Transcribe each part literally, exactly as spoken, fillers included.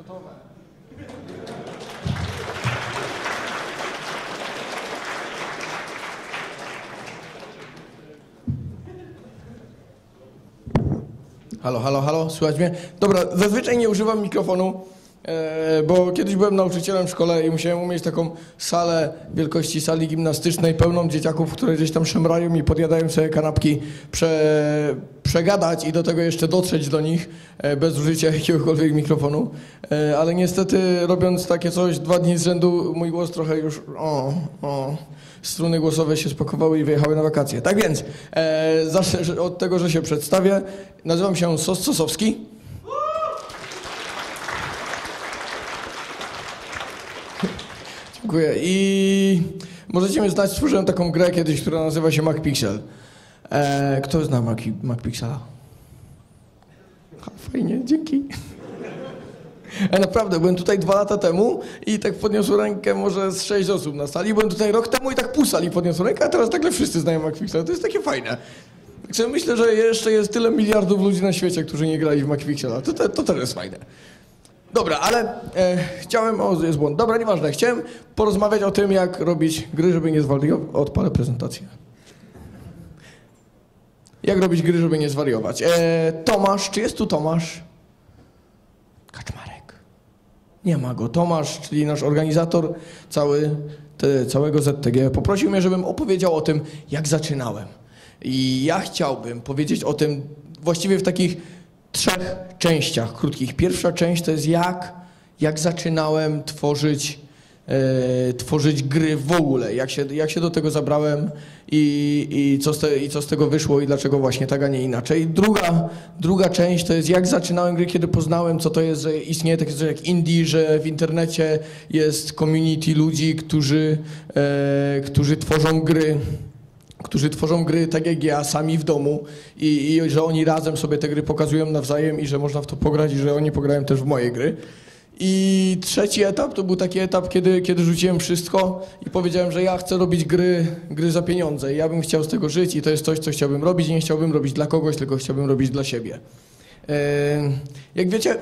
Gotowe. Halo, halo, halo, słychać mnie? Dobra, zazwyczaj nie używam mikrofonu, e, bo kiedyś byłem nauczycielem w szkole i musiałem umieć taką salę wielkości sali gimnastycznej pełną dzieciaków, które gdzieś tam szemrają i podjadają sobie kanapki, prze, przegadać i do tego jeszcze dotrzeć do nich e, bez użycia jakiegokolwiek mikrofonu. E, ale niestety robiąc takie coś dwa dni z rzędu mój głos trochę już o, o. Struny głosowe się spakowały i wyjechały na wakacje. Tak więc, e, zacznę od tego, że się przedstawię. Nazywam się Sos Sosowski. Dziękuję. I możecie mnie znać, stworzyłem taką grę kiedyś, która nazywa się MacPixel. E, kto zna Mac, MacPixela? Ha, fajnie, dzięki. Ja naprawdę, byłem tutaj dwa lata temu i tak podniosło rękę może z sześć osób na sali. Byłem tutaj rok temu i tak pół sali podniosło rękę, a teraz nagle wszyscy znają MacPixela. To jest takie fajne. Także myślę, że jeszcze jest tyle miliardów ludzi na świecie, którzy nie grali w MacPixela. To, to, to też jest fajne. Dobra, ale e, chciałem... O, jest błąd. Dobra, nieważne. Chciałem porozmawiać o tym, jak robić gry, żeby nie zwariować. Odpalę prezentację. Jak robić gry, żeby nie zwariować. E, Tomasz, czy jest tu Tomasz? Kaczmarek. Nie ma go. Tomasz, czyli nasz organizator cały, te, całego Z T G, poprosił mnie, żebym opowiedział o tym, jak zaczynałem. I ja chciałbym powiedzieć o tym właściwie w takich trzech częściach krótkich. Pierwsza część to jest jak, jak zaczynałem tworzyć, e, tworzyć gry w ogóle, jak się, jak się do tego zabrałem i, i, co z te, i co z tego wyszło i dlaczego właśnie tak, a nie inaczej. Druga, druga część to jest jak zaczynałem gry, kiedy poznałem, co to jest, że istnieje takie coś jak indie, że w internecie jest community ludzi, którzy, e, którzy tworzą gry. którzy tworzą gry tak jak ja, sami w domu i, i że oni razem sobie te gry pokazują nawzajem i że można w to pograć i że oni pograją też w moje gry. I trzeci etap to był taki etap, kiedy, kiedy rzuciłem wszystko i powiedziałem, że ja chcę robić gry, gry za pieniądze. Ja bym chciał z tego żyć i to jest coś, co chciałbym robić i nie chciałbym robić dla kogoś, tylko chciałbym robić dla siebie. Eee, jak wiecie,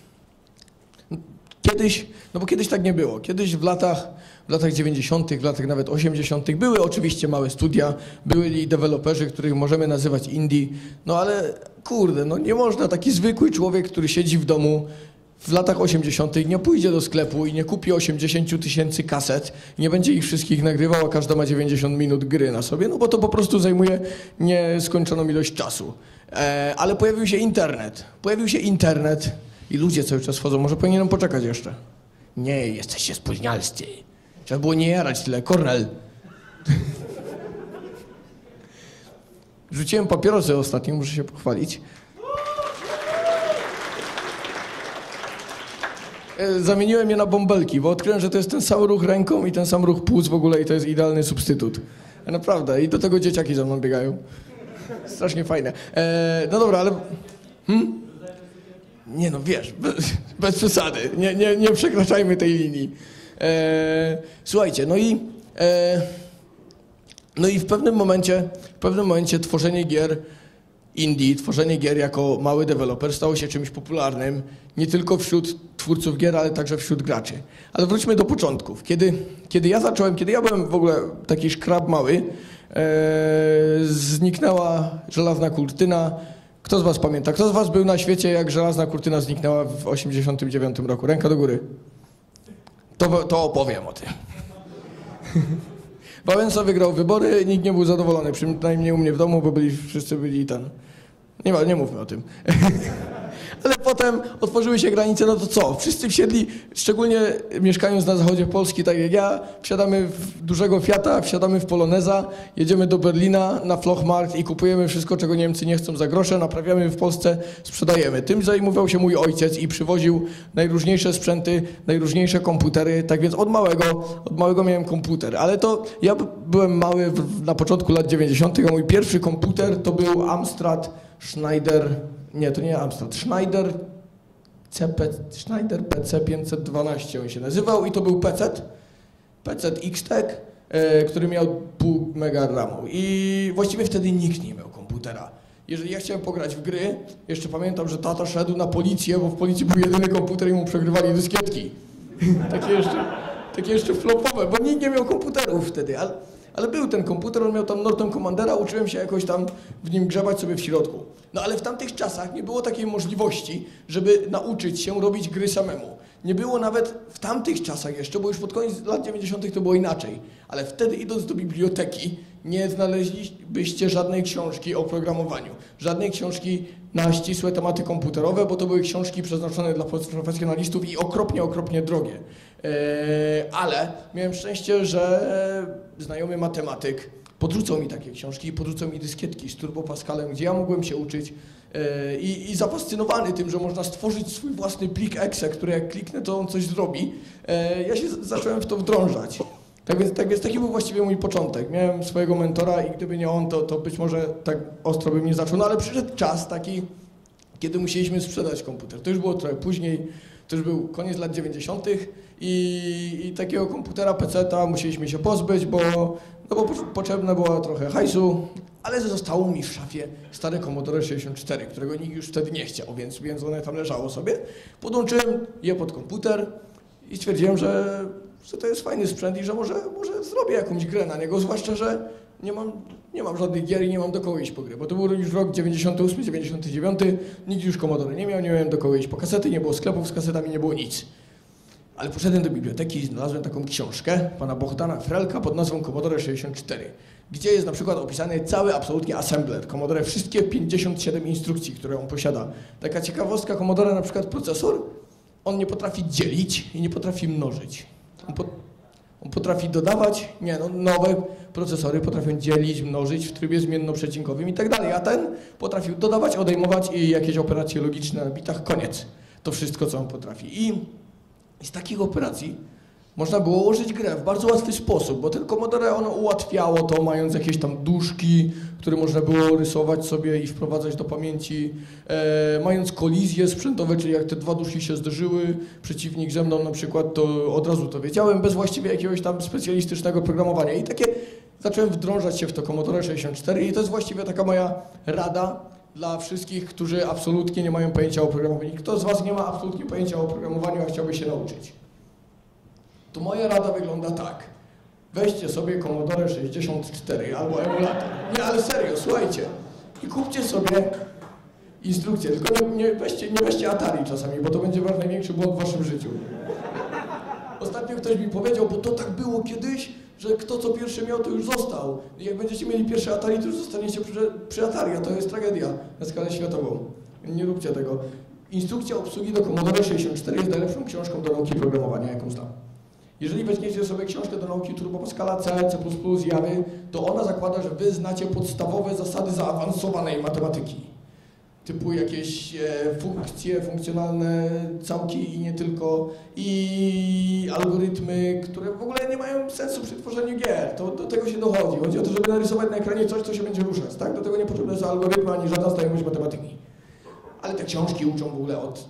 kiedyś, no bo kiedyś tak nie było. Kiedyś w latach, w latach dziewięćdziesiątych, w latach nawet osiemdziesiątych były oczywiście małe studia, byli deweloperzy, których możemy nazywać indie, no ale kurde, no nie można, taki zwykły człowiek, który siedzi w domu w latach osiemdziesiątych nie pójdzie do sklepu i nie kupi osiemdziesiąt tysięcy kaset, nie będzie ich wszystkich nagrywał, a każda ma dziewięćdziesiąt minut gry na sobie, no bo to po prostu zajmuje nieskończoną ilość czasu. E, ale pojawił się internet, pojawił się internet i ludzie cały czas wchodzą, może powinienem poczekać jeszcze. Nie, jesteście spóźnialscy. Trzeba było nie jarać tyle, Kornel. Rzuciłem papierosy ostatnio, muszę się pochwalić. Zamieniłem je na bąbelki, bo odkryłem, że to jest ten sam ruch ręką i ten sam ruch płuc w ogóle i to jest idealny substytut. Naprawdę. I do tego dzieciaki za mną biegają. Strasznie fajne. Eee, no dobra, ale... Hmm? Nie no, wiesz, bez, bez przesady. Nie, nie, nie przekraczajmy tej linii. Eee, słuchajcie, no i... E, no i w pewnym momencie, w pewnym momencie tworzenie gier indie, tworzenie gier jako mały deweloper stało się czymś popularnym, nie tylko wśród twórców gier, ale także wśród graczy. Ale wróćmy do początków. Kiedy, kiedy ja zacząłem, kiedy ja byłem w ogóle taki szkrab mały, e, zniknęła żelazna kurtyna. Kto z was pamięta? Kto z was był na świecie, jak żelazna kurtyna zniknęła w osiemdziesiątym dziewiątym roku? Ręka do góry. To, to opowiem o tym. Wałęsa wygrał wybory, nikt nie był zadowolony, przynajmniej u mnie w domu, bo byli, wszyscy byli ten... Nie ma, nie mówmy o tym. Ale potem otworzyły się granice, no to co? Wszyscy wsiedli, szczególnie mieszkając na zachodzie Polski, tak jak ja, wsiadamy w dużego Fiata, wsiadamy w Poloneza, jedziemy do Berlina na Flochmarkt i kupujemy wszystko, czego Niemcy nie chcą za grosze, naprawiamy w Polsce, sprzedajemy. Tym zajmował się mój ojciec i przywoził najróżniejsze sprzęty, najróżniejsze komputery, tak więc od małego, od małego miałem komputer. Ale to ja byłem mały w, na początku lat dziewięćdziesiątych, a mój pierwszy komputer to był Amstrad Schneider... Nie, to nie Amstrad. Schneider, C P, Schneider P C pięćset dwanaście on się nazywał i to był P C, P C X-Tech, e, który miał pół mega ramu. I właściwie wtedy nikt nie miał komputera. Jeżeli ja chciałem pograć w gry, jeszcze pamiętam, że tata szedł na policję, bo w policji był jedyny komputer i mu przegrywali dyskietki. Takie jeszcze, takie jeszcze flopowe, bo nikt nie miał komputerów wtedy, ale, ale był ten komputer, on miał tam Norton Commandera, uczyłem się jakoś tam w nim grzebać sobie w środku. No ale w tamtych czasach nie było takiej możliwości, żeby nauczyć się robić gry samemu. Nie było nawet w tamtych czasach jeszcze, bo już pod koniec lat dziewięćdziesiątych to było inaczej. Ale wtedy idąc do biblioteki nie znaleźlibyście żadnej książki o programowaniu. Żadnej książki na ścisłe tematy komputerowe, bo to były książki przeznaczone dla profesjonalistów i okropnie, okropnie drogie. Eee, ale miałem szczęście, że znajomy matematyk podrzucał mi takie książki i podrzucał mi dyskietki z Turbo Pascalem, gdzie ja mogłem się uczyć e, i, i zafascynowany tym, że można stworzyć swój własny plik exe, który jak kliknę, to on coś zrobi, e, ja się z, zacząłem w to wdrążać. Tak więc, tak więc taki był właściwie mój początek. Miałem swojego mentora i gdyby nie on, to, to być może tak ostro bym nie zaczął. No ale przyszedł czas taki, kiedy musieliśmy sprzedać komputer. To już było trochę później, to już był koniec lat dziewięćdziesiątych i, i takiego komputera peceta musieliśmy się pozbyć, bo, no bo potrzebne było trochę hajsu, ale zostało mi w szafie stare Commodore sześćdziesiąt cztery, którego nikt już wtedy nie chciał, więc, więc one tam leżało sobie. Podłączyłem je pod komputer i stwierdziłem, że, że to jest fajny sprzęt i że może, może zrobię jakąś grę na niego, zwłaszcza, że nie mam, nie mam żadnych gier i nie mam do kogo iść po gry, bo to był już rok dziewięćdziesiąty ósmy, dziewięćdziesiąty dziewiąty, nikt już Commodore nie miał, nie miałem do kogo iść po kasety, nie było sklepów z kasetami, nie było nic. Ale poszedłem do biblioteki i znalazłem taką książkę pana Bohdana Frelka pod nazwą Commodore sześćdziesiąt cztery, gdzie jest na przykład opisany cały absolutnie assembler Commodore, wszystkie pięćdziesiąt siedem instrukcji, które on posiada. Taka ciekawostka, Commodore na przykład procesor, on nie potrafi dzielić i nie potrafi mnożyć. On, po, on potrafi dodawać, nie no, nowe procesory potrafią dzielić, mnożyć w trybie zmiennoprzycinkowym i tak dalej, a ten potrafił dodawać, odejmować i jakieś operacje logiczne na bitach, koniec. To wszystko, co on potrafi. I z takich operacji można było ułożyć grę w bardzo łatwy sposób, bo ten Commodore ono ułatwiało to, mając jakieś tam duszki, które można było rysować sobie i wprowadzać do pamięci, e, mając kolizje sprzętowe, czyli jak te dwa duszki się zderzyły, przeciwnik ze mną na przykład, to od razu to wiedziałem, bez właściwie jakiegoś tam specjalistycznego programowania. I takie zacząłem wdrążać się w to Commodore sześćdziesiąt cztery i to jest właściwie taka moja rada dla wszystkich, którzy absolutnie nie mają pojęcia o programowaniu. Kto z was nie ma absolutnie pojęcia o programowaniu, a chciałby się nauczyć? To moja rada wygląda tak. Weźcie sobie Commodore sześćdziesiąt cztery albo emulator. Nie, ale serio, słuchajcie. I kupcie sobie instrukcję. Tylko nie, nie, weźcie, nie weźcie Atari czasami, bo to będzie wasz największy błąd w waszym życiu. Ostatnio ktoś mi powiedział, bo to tak było kiedyś, że kto co pierwszy miał, to już został. I jak będziecie mieli pierwsze Atari, to już zostaniecie przy, przy Atari, a to jest tragedia na skalę światową. Nie róbcie tego. Instrukcja obsługi do Commodore sześćdziesiąt cztery jest najlepszą książką do nauki programowania, jaką znam. Jeżeli weźmiecie sobie książkę do nauki Turbo Pascala, C, C plus plus, Javy, to ona zakłada, że wy znacie podstawowe zasady zaawansowanej matematyki. Typu jakieś e, funkcje funkcjonalne, całki i nie tylko, i algorytmy, które w ogóle nie mają sensu przy tworzeniu gier. To do tego się dochodzi. Chodzi o to, żeby narysować na ekranie coś, co się będzie ruszać. Tak? Do tego nie potrzebne są algorytmy ani żadna znajomość matematyki. Ale te książki uczą w ogóle od,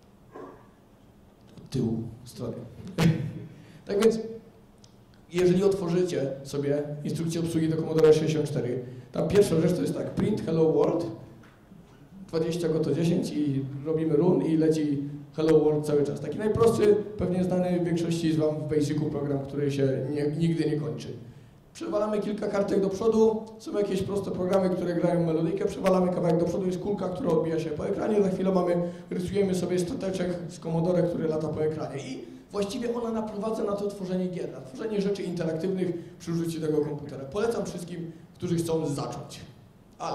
od tyłu strony. Tak więc, jeżeli otworzycie sobie instrukcję obsługi do Commodore sześćdziesiąt cztery, tam pierwsza rzecz to jest tak, print hello world, dwadzieścia goto dziesięć i robimy run i leci hello world cały czas. Taki najprostszy, pewnie znany większości z wam w Basicu program, który się nie, nigdy nie kończy. Przewalamy kilka kartek do przodu, są jakieś proste programy, które grają melodyjkę, przewalamy kawałek do przodu, jest kulka, która odbija się po ekranie, za chwilę mamy, rysujemy sobie stateczek z Commodore, który lata po ekranie i właściwie ona naprowadza na to tworzenie gier, na tworzenie rzeczy interaktywnych przy użyciu tego komputera. Polecam wszystkim, którzy chcą zacząć. Ale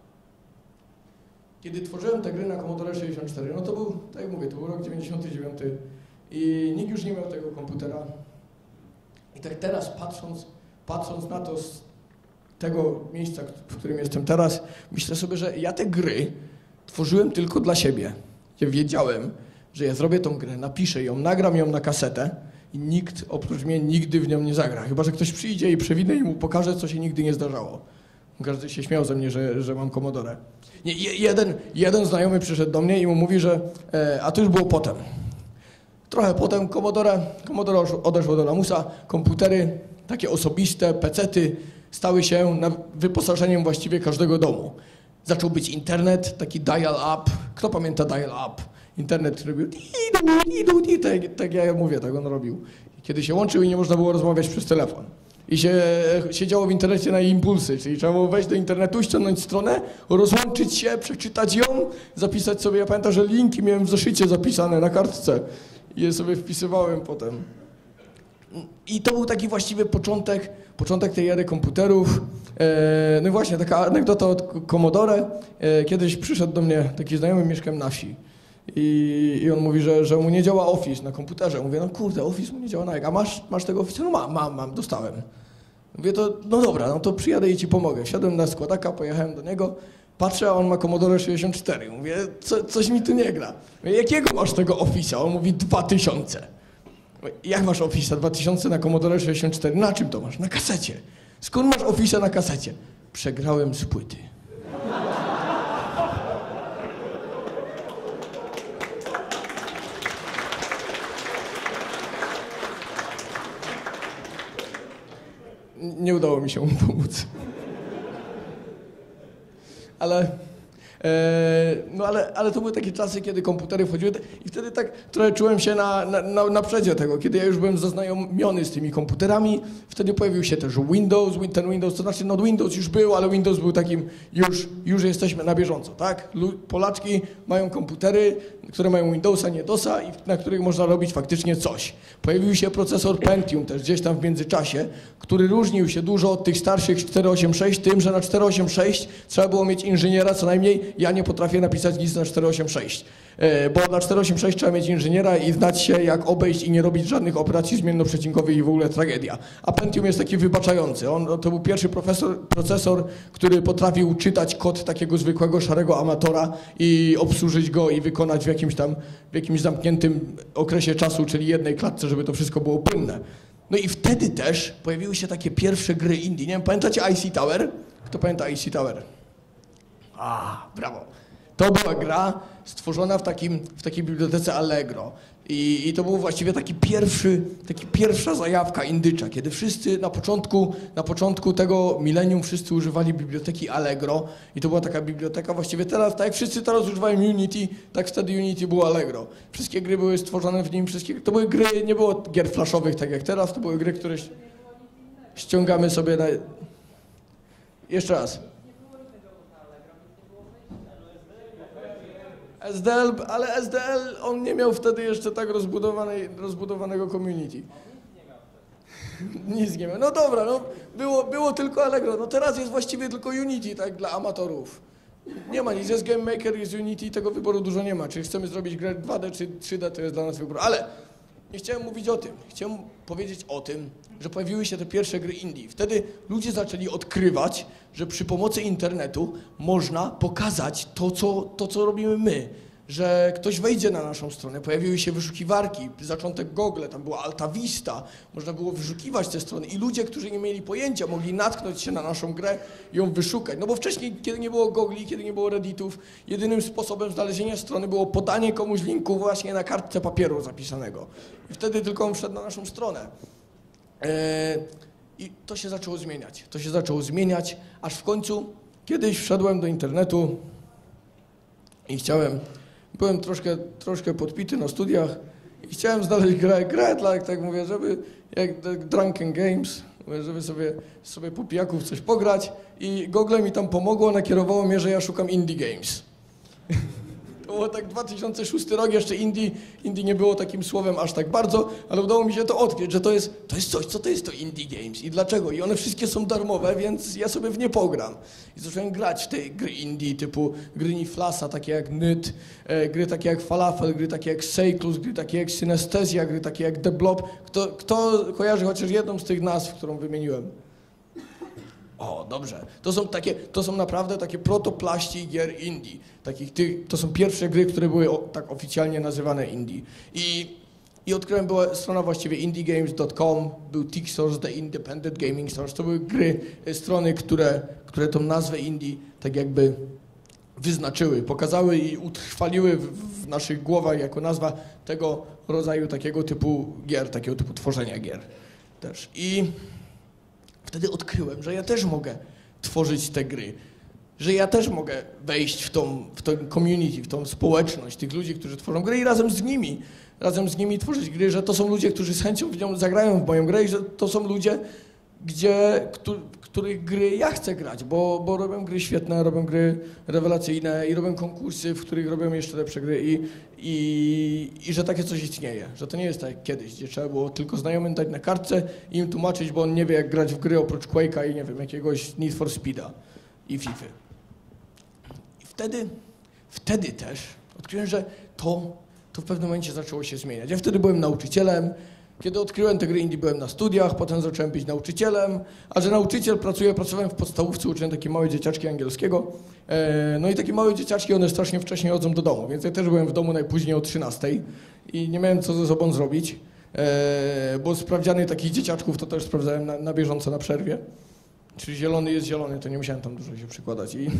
kiedy tworzyłem te gry na Commodore sześćdziesiąt cztery, no to był, tak jak mówię, to był rok dziewięćdziesiąty dziewiąty i nikt już nie miał tego komputera. I tak teraz patrząc, patrząc na to z tego miejsca, w którym jestem teraz, myślę sobie, że ja te gry tworzyłem tylko dla siebie. Ja wiedziałem, że ja zrobię tą grę, napiszę ją, nagram ją na kasetę i nikt oprócz mnie nigdy w nią nie zagra. Chyba że ktoś przyjdzie i przewinę i mu pokaże, co się nigdy nie zdarzało. Każdy się śmiał ze mnie, że, że mam Commodore. Nie, jeden, jeden znajomy przyszedł do mnie i mu mówi, że e, a to już było potem. Trochę potem Commodore, Commodore odeszło do lamusa, komputery takie osobiste, pecety stały się na wyposażeniem właściwie każdego domu. Zaczął być internet, taki dial-up. Kto pamięta dial-up? Internet, który robił tak, tak ja mówię, tak on robił. Kiedy się łączył i nie można było rozmawiać przez telefon. I się siedziało w internecie na impulsy, czyli trzeba było wejść do internetu, ściągnąć stronę, rozłączyć się, przeczytać ją, zapisać sobie, ja pamiętam, że linki miałem w zeszycie zapisane na kartce i je sobie wpisywałem potem. I to był taki właściwie początek, początek tej ery komputerów. E, no i właśnie, taka anegdota od Commodore. E, kiedyś przyszedł do mnie taki znajomy, mieszkam na wsi. I, I on mówi, że, że mu nie działa Office na komputerze. Mówię, no kurde, Office mu nie działa na jak. A masz, masz tego Office? No mam, mam, mam, dostałem. Mówię, to no dobra, no to przyjadę i ci pomogę. Wsiadłem na składaka, pojechałem do niego. Patrzę, a on ma Commodore sześćdziesiąt cztery. Mówię, co, coś mi tu nie gra. Mówię, jakiego masz tego Office'a? On mówi, dwa tysiące. Mówię, jak masz Office'a dwa tysiące na Commodore sześćdziesiąt cztery? Na czym to masz? Na kasecie. Skąd masz Office'a na kasecie? Przegrałem z płyty. Nie udało mi się mu pomóc. Ale, e, no ale, ale to były takie czasy, kiedy komputery wchodziły i wtedy tak trochę czułem się na, na, na, na przedzie tego, kiedy ja już byłem zaznajomiony z tymi komputerami. Wtedy pojawił się też Windows, ten Windows, to znaczy no Windows już był, ale Windows był takim, już, już jesteśmy na bieżąco, tak? Polaczki mają komputery, które mają Windowsa, nie DOSa i na których można robić faktycznie coś. Pojawił się procesor Pentium też gdzieś tam w międzyczasie, który różnił się dużo od tych starszych cztery osiem sześć tym, że na cztery osiem sześć trzeba było mieć inżyniera, co najmniej ja nie potrafię napisać nic na cztery osiem sześć. Bo na cztery osiem sześć trzeba mieć inżyniera i znać się, jak obejść i nie robić żadnych operacji zmiennoprzecinkowych i w ogóle tragedia. A Pentium jest taki wybaczający. On, to był pierwszy profesor, procesor, który potrafił czytać kod takiego zwykłego szarego amatora i obsłużyć go i wykonać w jakimś tam, w jakimś zamkniętym okresie czasu, czyli jednej klatce, żeby to wszystko było płynne. No i wtedy też pojawiły się takie pierwsze gry indie. Nie wiem, pamiętacie I C Tower? Kto pamięta I C Tower? A, brawo. To była gra stworzona w, takim, w takiej bibliotece Allegro. I, I to był właściwie taki pierwszy, taki pierwsza zajawka indycza, kiedy wszyscy na początku, na początku tego milenium wszyscy używali biblioteki Allegro i to była taka biblioteka właściwie teraz, tak jak wszyscy teraz używają Unity, tak wtedy Unity było Allegro. Wszystkie gry były stworzone w nim, wszystkie, to były gry, nie było gier flashowych tak jak teraz, to były gry, które ściągamy sobie na... Jeszcze raz. S D L, ale S D L, on nie miał wtedy jeszcze tak rozbudowanej, rozbudowanego community. Nic nie miał. No dobra, no było, było tylko Allegro. No teraz jest właściwie tylko Unity, tak, dla amatorów. Nie ma nic, jest Game Maker, jest Unity, tego wyboru dużo nie ma. Czy chcemy zrobić grę dwa D czy trzy D, to jest dla nas wybór. Ale nie chciałem mówić o tym. Chciałem powiedzieć o tym, że pojawiły się te pierwsze gry indie. Wtedy ludzie zaczęli odkrywać, że przy pomocy internetu można pokazać to, co, to, co robimy my. Że ktoś wejdzie na naszą stronę, pojawiły się wyszukiwarki, zaczątek Google, tam była Alta Vista, można było wyszukiwać te strony i ludzie, którzy nie mieli pojęcia, mogli natknąć się na naszą grę i ją wyszukać. No bo wcześniej, kiedy nie było Googli, kiedy nie było Redditów, jedynym sposobem znalezienia strony było podanie komuś linku właśnie na kartce papieru zapisanego. I wtedy tylko on wszedł na naszą stronę. Eee, I to się zaczęło zmieniać, to się zaczęło zmieniać, aż w końcu kiedyś wszedłem do internetu i chciałem... Byłem troszkę, troszkę podpity na studiach i chciałem znaleźć grę, grę dla, jak tak mówię, żeby, jak Drunken Games, żeby sobie, sobie po pijaków coś pograć i Google mi tam pomogło, nakierowało mnie, że ja szukam Indie Games. To było tak dwa tysiące szósty rok, jeszcze indie, indie nie było takim słowem aż tak bardzo, ale udało mi się to odkryć, że to jest, to jest coś, co to jest to Indie Games i dlaczego. I one wszystkie są darmowe, więc ja sobie w nie pogram. I zacząłem grać w te gry indie typu gry Niflasa, takie jak Nyt, e, gry takie jak Falafel, gry takie jak Seiklus, gry takie jak Synesthesia, gry takie jak The Blob. Kto, kto kojarzy chociaż jedną z tych nazw, którą wymieniłem? O, dobrze. To są takie, to są naprawdę takie protoplaści gier indie. Takich tych, to są pierwsze gry, które były o, tak oficjalnie nazywane indie. I, i odkryłem, była strona właściwie indie games kropka com, był TIGSource, The Independent Gaming Source. To były gry, strony, które, które tą nazwę indie tak jakby wyznaczyły, pokazały i utrwaliły w, w naszych głowach jako nazwa tego rodzaju takiego typu gier, takiego typu tworzenia gier też. I wtedy odkryłem, że ja też mogę tworzyć te gry. że ja też mogę wejść w tą, w tą community, w tą społeczność tych ludzi, którzy tworzą gry i razem z nimi, razem z nimi tworzyć gry, że to są ludzie, którzy z chęcią w nią zagrają w moją grę i że to są ludzie, gdzie, których gry ja chcę grać, bo, bo robią gry świetne, robią gry rewelacyjne i robią konkursy, w których robią jeszcze lepsze gry i, i, i że takie coś istnieje, że to nie jest tak jak kiedyś, gdzie trzeba było tylko znajomym dać na kartce i im tłumaczyć, bo on nie wie jak grać w gry oprócz Quake'a i nie wiem, jakiegoś Need for Speed'a i FIFA. I wtedy, wtedy też odkryłem, że to, to w pewnym momencie zaczęło się zmieniać. Ja wtedy byłem nauczycielem. Kiedy odkryłem te gry indie, byłem na studiach, potem zacząłem być nauczycielem, a że nauczyciel pracuje, pracowałem w podstawówce, uczyłem takie małe dzieciaczki angielskiego. E, no i takie małe dzieciaczki, one strasznie wcześnie chodzą do domu, więc ja też byłem w domu najpóźniej o trzynastej i nie miałem co ze sobą zrobić, e, bo sprawdziany takich dzieciaczków to też sprawdzałem na, na bieżąco na przerwie. Czyli zielony jest zielony, to nie musiałem tam dużo się przykładać. I,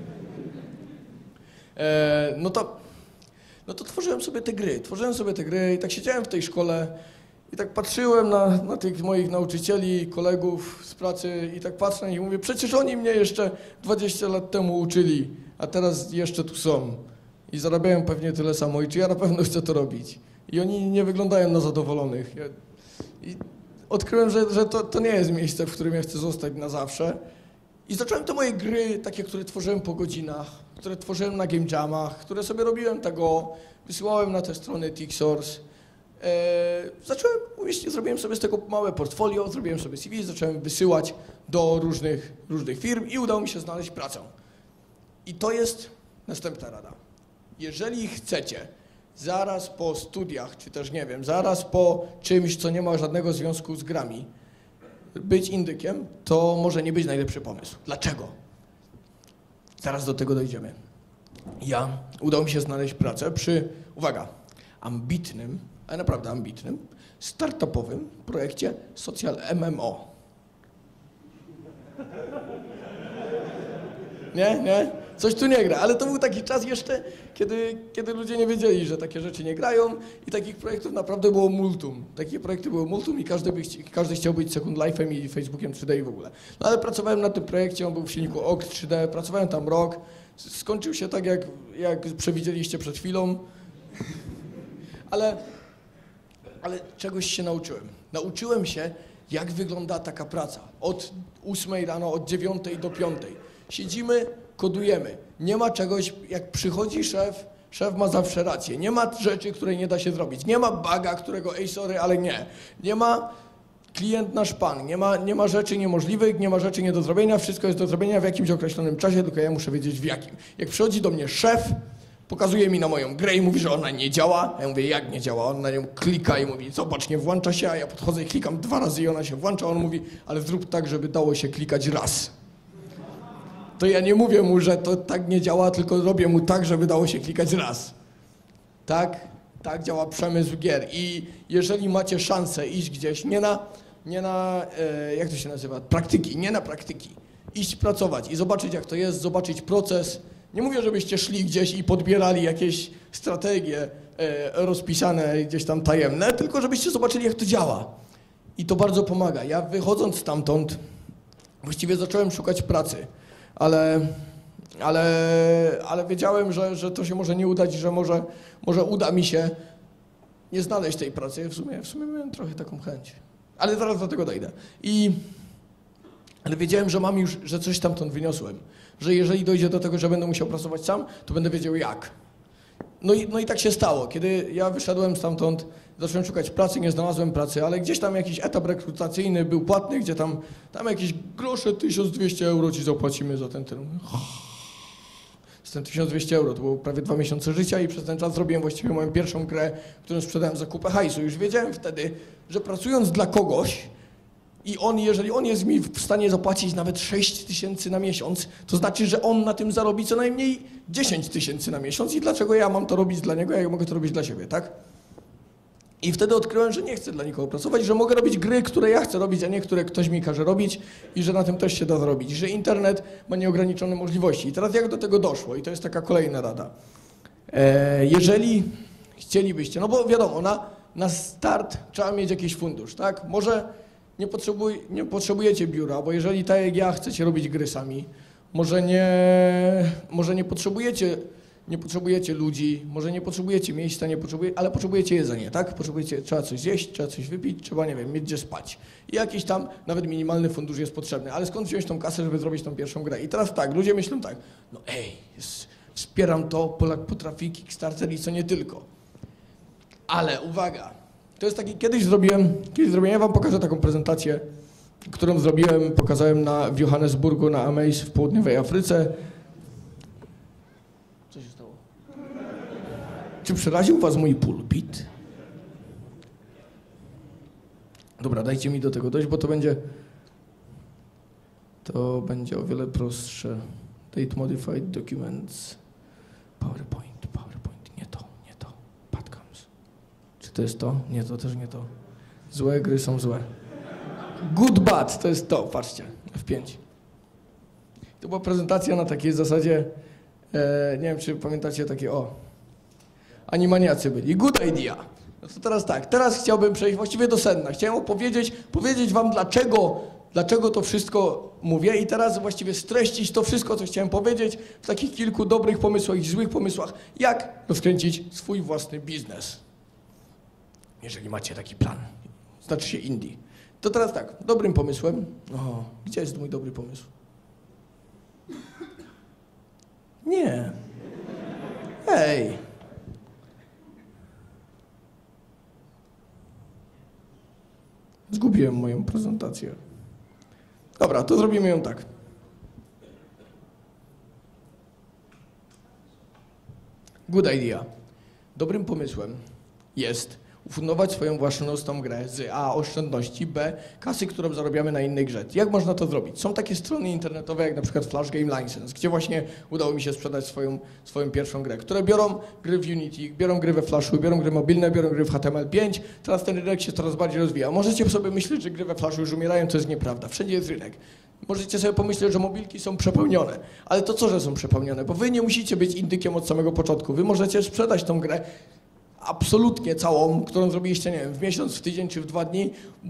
e, no to, no to tworzyłem sobie te gry, tworzyłem sobie te gry i tak siedziałem w tej szkole. I tak patrzyłem na, na tych moich nauczycieli, kolegów z pracy i tak patrzę na nich i mówię, przecież oni mnie jeszcze dwadzieścia lat temu uczyli, a teraz jeszcze tu są i zarabiają pewnie tyle samo i czy ja na pewno chcę to robić. I oni nie wyglądają na zadowolonych. Ja, i odkryłem, że, że to, to nie jest miejsce, w którym ja chcę zostać na zawsze. I zacząłem te moje gry, takie, które tworzyłem po godzinach, które tworzyłem na game jamach, które sobie robiłem tego, wysyłałem na te strony Tixors. Eee, zacząłem, mówię, zrobiłem sobie z tego małe portfolio, zrobiłem sobie C V, zacząłem wysyłać do różnych, różnych firm i udało mi się znaleźć pracę. I to jest następna rada. Jeżeli chcecie zaraz po studiach, czy też nie wiem, zaraz po czymś, co nie ma żadnego związku z grami, być indykiem, to może nie być najlepszy pomysł. Dlaczego? Zaraz do tego dojdziemy. Ja udało mi się znaleźć pracę przy, uwaga, ambitnym, ale naprawdę ambitnym, startupowym projekcie Social M M O. Nie, nie? Coś tu nie gra, ale to był taki czas jeszcze, kiedy, kiedy ludzie nie wiedzieli, że takie rzeczy nie grają i takich projektów naprawdę było multum. Takie projekty były multum i każdy, by, każdy chciał być Second Life'em i Facebookiem trzy D i w ogóle. No ale pracowałem na tym projekcie, on był w silniku O G trzy D, pracowałem tam rok, skończył się tak, jak, jak przewidzieliście przed chwilą, ale... Ale czegoś się nauczyłem. Nauczyłem się, jak wygląda taka praca. Od ósmej rano, od dziewiątej do piątej. Siedzimy, kodujemy. Nie ma czegoś, jak przychodzi szef, szef ma zawsze rację. Nie ma rzeczy, której nie da się zrobić. Nie ma buga, którego, ej sorry, ale nie. Nie ma klient nasz pan. Nie ma, nie ma rzeczy niemożliwych, nie ma rzeczy nie do zrobienia. Wszystko jest do zrobienia w jakimś określonym czasie, tylko ja muszę wiedzieć w jakim. Jak przychodzi do mnie szef, pokazuje mi na moją grę i mówi, że ona nie działa. Ja mówię, jak nie działa? On na nią klika i mówi, zobacz, nie włącza się, a ja podchodzę i klikam dwa razy i ona się włącza. On mówi, ale zrób tak, żeby dało się klikać raz. To ja nie mówię mu, że to tak nie działa, tylko robię mu tak, żeby dało się klikać raz. Tak, tak działa przemysł gier. I jeżeli macie szansę iść gdzieś, nie na, nie na e, jak to się nazywa, praktyki, nie na praktyki, iść pracować i zobaczyć, jak to jest, zobaczyć proces. Nie mówię, żebyście szli gdzieś i podbierali jakieś strategie e, rozpisane, gdzieś tam tajemne, tylko żebyście zobaczyli, jak to działa. I to bardzo pomaga. Ja wychodząc stamtąd, właściwie zacząłem szukać pracy, ale, ale, ale wiedziałem, że, że to się może nie udać, że może, może uda mi się nie znaleźć tej pracy. W sumie, w sumie miałem trochę taką chęć, ale zaraz do tego dojdę. I, ale wiedziałem, że mam już, że coś stamtąd wyniosłem. Że jeżeli dojdzie do tego, że będę musiał pracować sam, to będę wiedział jak. No i, no i tak się stało. Kiedy ja wyszedłem stamtąd, zacząłem szukać pracy, nie znalazłem pracy, ale gdzieś tam jakiś etap rekrutacyjny był płatny, gdzie tam, tam jakieś grosze, tysiąc dwieście euro ci zapłacimy za ten termin. Z ten tysiąc dwieście euro to było prawie dwa miesiące życia i przez ten czas zrobiłem właściwie moją pierwszą grę, którą sprzedałem za kupę hajsu. Już wiedziałem wtedy, że pracując dla kogoś, i on, jeżeli on jest mi w stanie zapłacić nawet sześć tysięcy na miesiąc, to znaczy, że on na tym zarobi co najmniej dziesięć tysięcy na miesiąc i dlaczego ja mam to robić dla niego, ja mogę to robić dla siebie, tak? I wtedy odkryłem, że nie chcę dla nikogo pracować, że mogę robić gry, które ja chcę robić, a nie które ktoś mi każe robić i że na tym też się da zarobić, że internet ma nieograniczone możliwości. I teraz jak do tego doszło? I to jest taka kolejna rada. E, jeżeli chcielibyście, no bo wiadomo, na, na start trzeba mieć jakiś fundusz, tak? Może Nie, potrzebuj, nie potrzebujecie biura, bo jeżeli tak jak ja chcecie robić gry sami, może nie, może nie potrzebujecie, nie potrzebujecie ludzi, może nie potrzebujecie miejsca, nie potrzebujecie, ale potrzebujecie jedzenie, tak? Potrzebujecie, trzeba coś zjeść, trzeba coś wypić, trzeba, nie wiem, mieć gdzie spać. I jakiś tam nawet minimalny fundusz jest potrzebny, ale skąd wziąć tą kasę, żeby zrobić tą pierwszą grę? I teraz tak, ludzie myślą tak, no ej, jest, wspieram to, Polak potrafi, Kickstarter i co nie tylko. Ale uwaga, to jest taki, kiedyś zrobiłem, kiedyś zrobiłem, ja wam pokażę taką prezentację, którą zrobiłem, pokazałem na, w Johannesburgu na Amaze w południowej Afryce. Co się stało? Czy przeraził was mój pulpit? Dobra, dajcie mi do tego dojść, bo to będzie, to będzie o wiele prostsze. Date modified documents, PowerPoint, PowerPoint, nie to, nie to, Padcams. Czy to jest to? Nie, to też nie to. Złe gry są złe. Good bad, to jest to, patrzcie, F pięć. To była prezentacja na takiej zasadzie, e, nie wiem czy pamiętacie takie, o, animaniacy byli, good idea. No to teraz tak, teraz chciałbym przejść właściwie do sedna, chciałem opowiedzieć, powiedzieć wam dlaczego, dlaczego to wszystko mówię i teraz właściwie streścić to wszystko, co chciałem powiedzieć w takich kilku dobrych pomysłach i złych pomysłach, jak rozkręcić swój własny biznes. Jeżeli macie taki plan, znaczy się indie. To teraz tak, dobrym pomysłem, o, gdzie jest mój dobry pomysł? Nie. Hej. Zgubiłem moją prezentację. Dobra, to zrobimy ją tak. Good idea. Dobrym pomysłem jest ufundować swoją własną grę z A. oszczędności, B. kasy, którą zarabiamy na innej grze. Jak można to zrobić? Są takie strony internetowe jak na przykład Flash Game License, gdzie właśnie udało mi się sprzedać swoją, swoją pierwszą grę, które biorą gry w Unity, biorą gry we Flashu, biorą gry mobilne, biorą gry w H T M L pięć. Teraz ten rynek się coraz bardziej rozwija. Możecie sobie myśleć, że gry we Flashu już umierają, to jest nieprawda. Wszędzie jest rynek. Możecie sobie pomyśleć, że mobilki są przepełnione. Ale to co, że są przepełnione? Bo wy nie musicie być indykiem od samego początku. Wy możecie sprzedać tą grę absolutnie całą, którą zrobiliście, nie wiem, w miesiąc, w tydzień czy w dwa dni,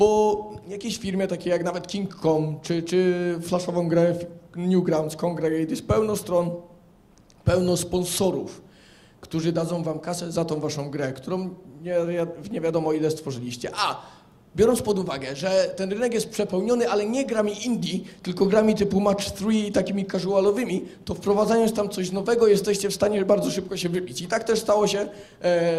bo jakiejś firmie takiej jak nawet King kropka com czy, czy flashową grę Newgrounds, Congregate, jest pełno stron, pełno sponsorów, którzy dadzą wam kasę za tą waszą grę, którą nie, nie wiadomo ile stworzyliście. A biorąc pod uwagę, że ten rynek jest przepełniony, ale nie grami indie, tylko grami typu Match trzy i takimi casualowymi, to wprowadzając tam coś nowego jesteście w stanie bardzo szybko się wybić. I tak też stało się e,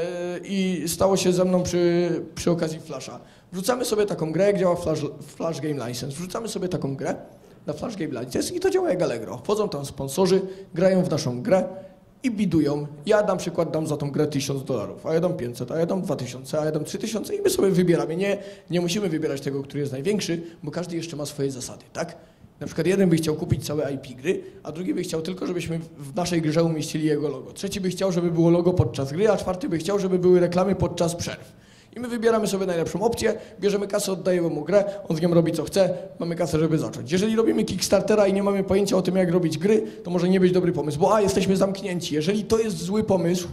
i stało się ze mną przy, przy okazji Flasha. Wrzucamy sobie taką grę, jak działa Flash, Flash Game License. Wrzucamy sobie taką grę na Flash Game License i to działa jak Allegro. Wchodzą tam sponsorzy, grają w naszą grę i bidują. Ja na przykład dam za tą grę tysiąc dolarów, a ja dam pięćset, a ja dam dwa tysiące, a ja dam trzy tysiące i my sobie wybieramy. Nie, nie musimy wybierać tego, który jest największy, bo każdy jeszcze ma swoje zasady, tak? Na przykład jeden by chciał kupić całe I P gry, a drugi by chciał tylko, żebyśmy w naszej grze umieścili jego logo. Trzeci by chciał, żeby było logo podczas gry, a czwarty by chciał, żeby były reklamy podczas przerw. I my wybieramy sobie najlepszą opcję, bierzemy kasę, oddajemy mu grę, on z nią robi co chce, mamy kasę, żeby zacząć. Jeżeli robimy Kickstartera i nie mamy pojęcia o tym, jak robić gry, to może nie być dobry pomysł, bo a, jesteśmy zamknięci. Jeżeli to jest zły pomysł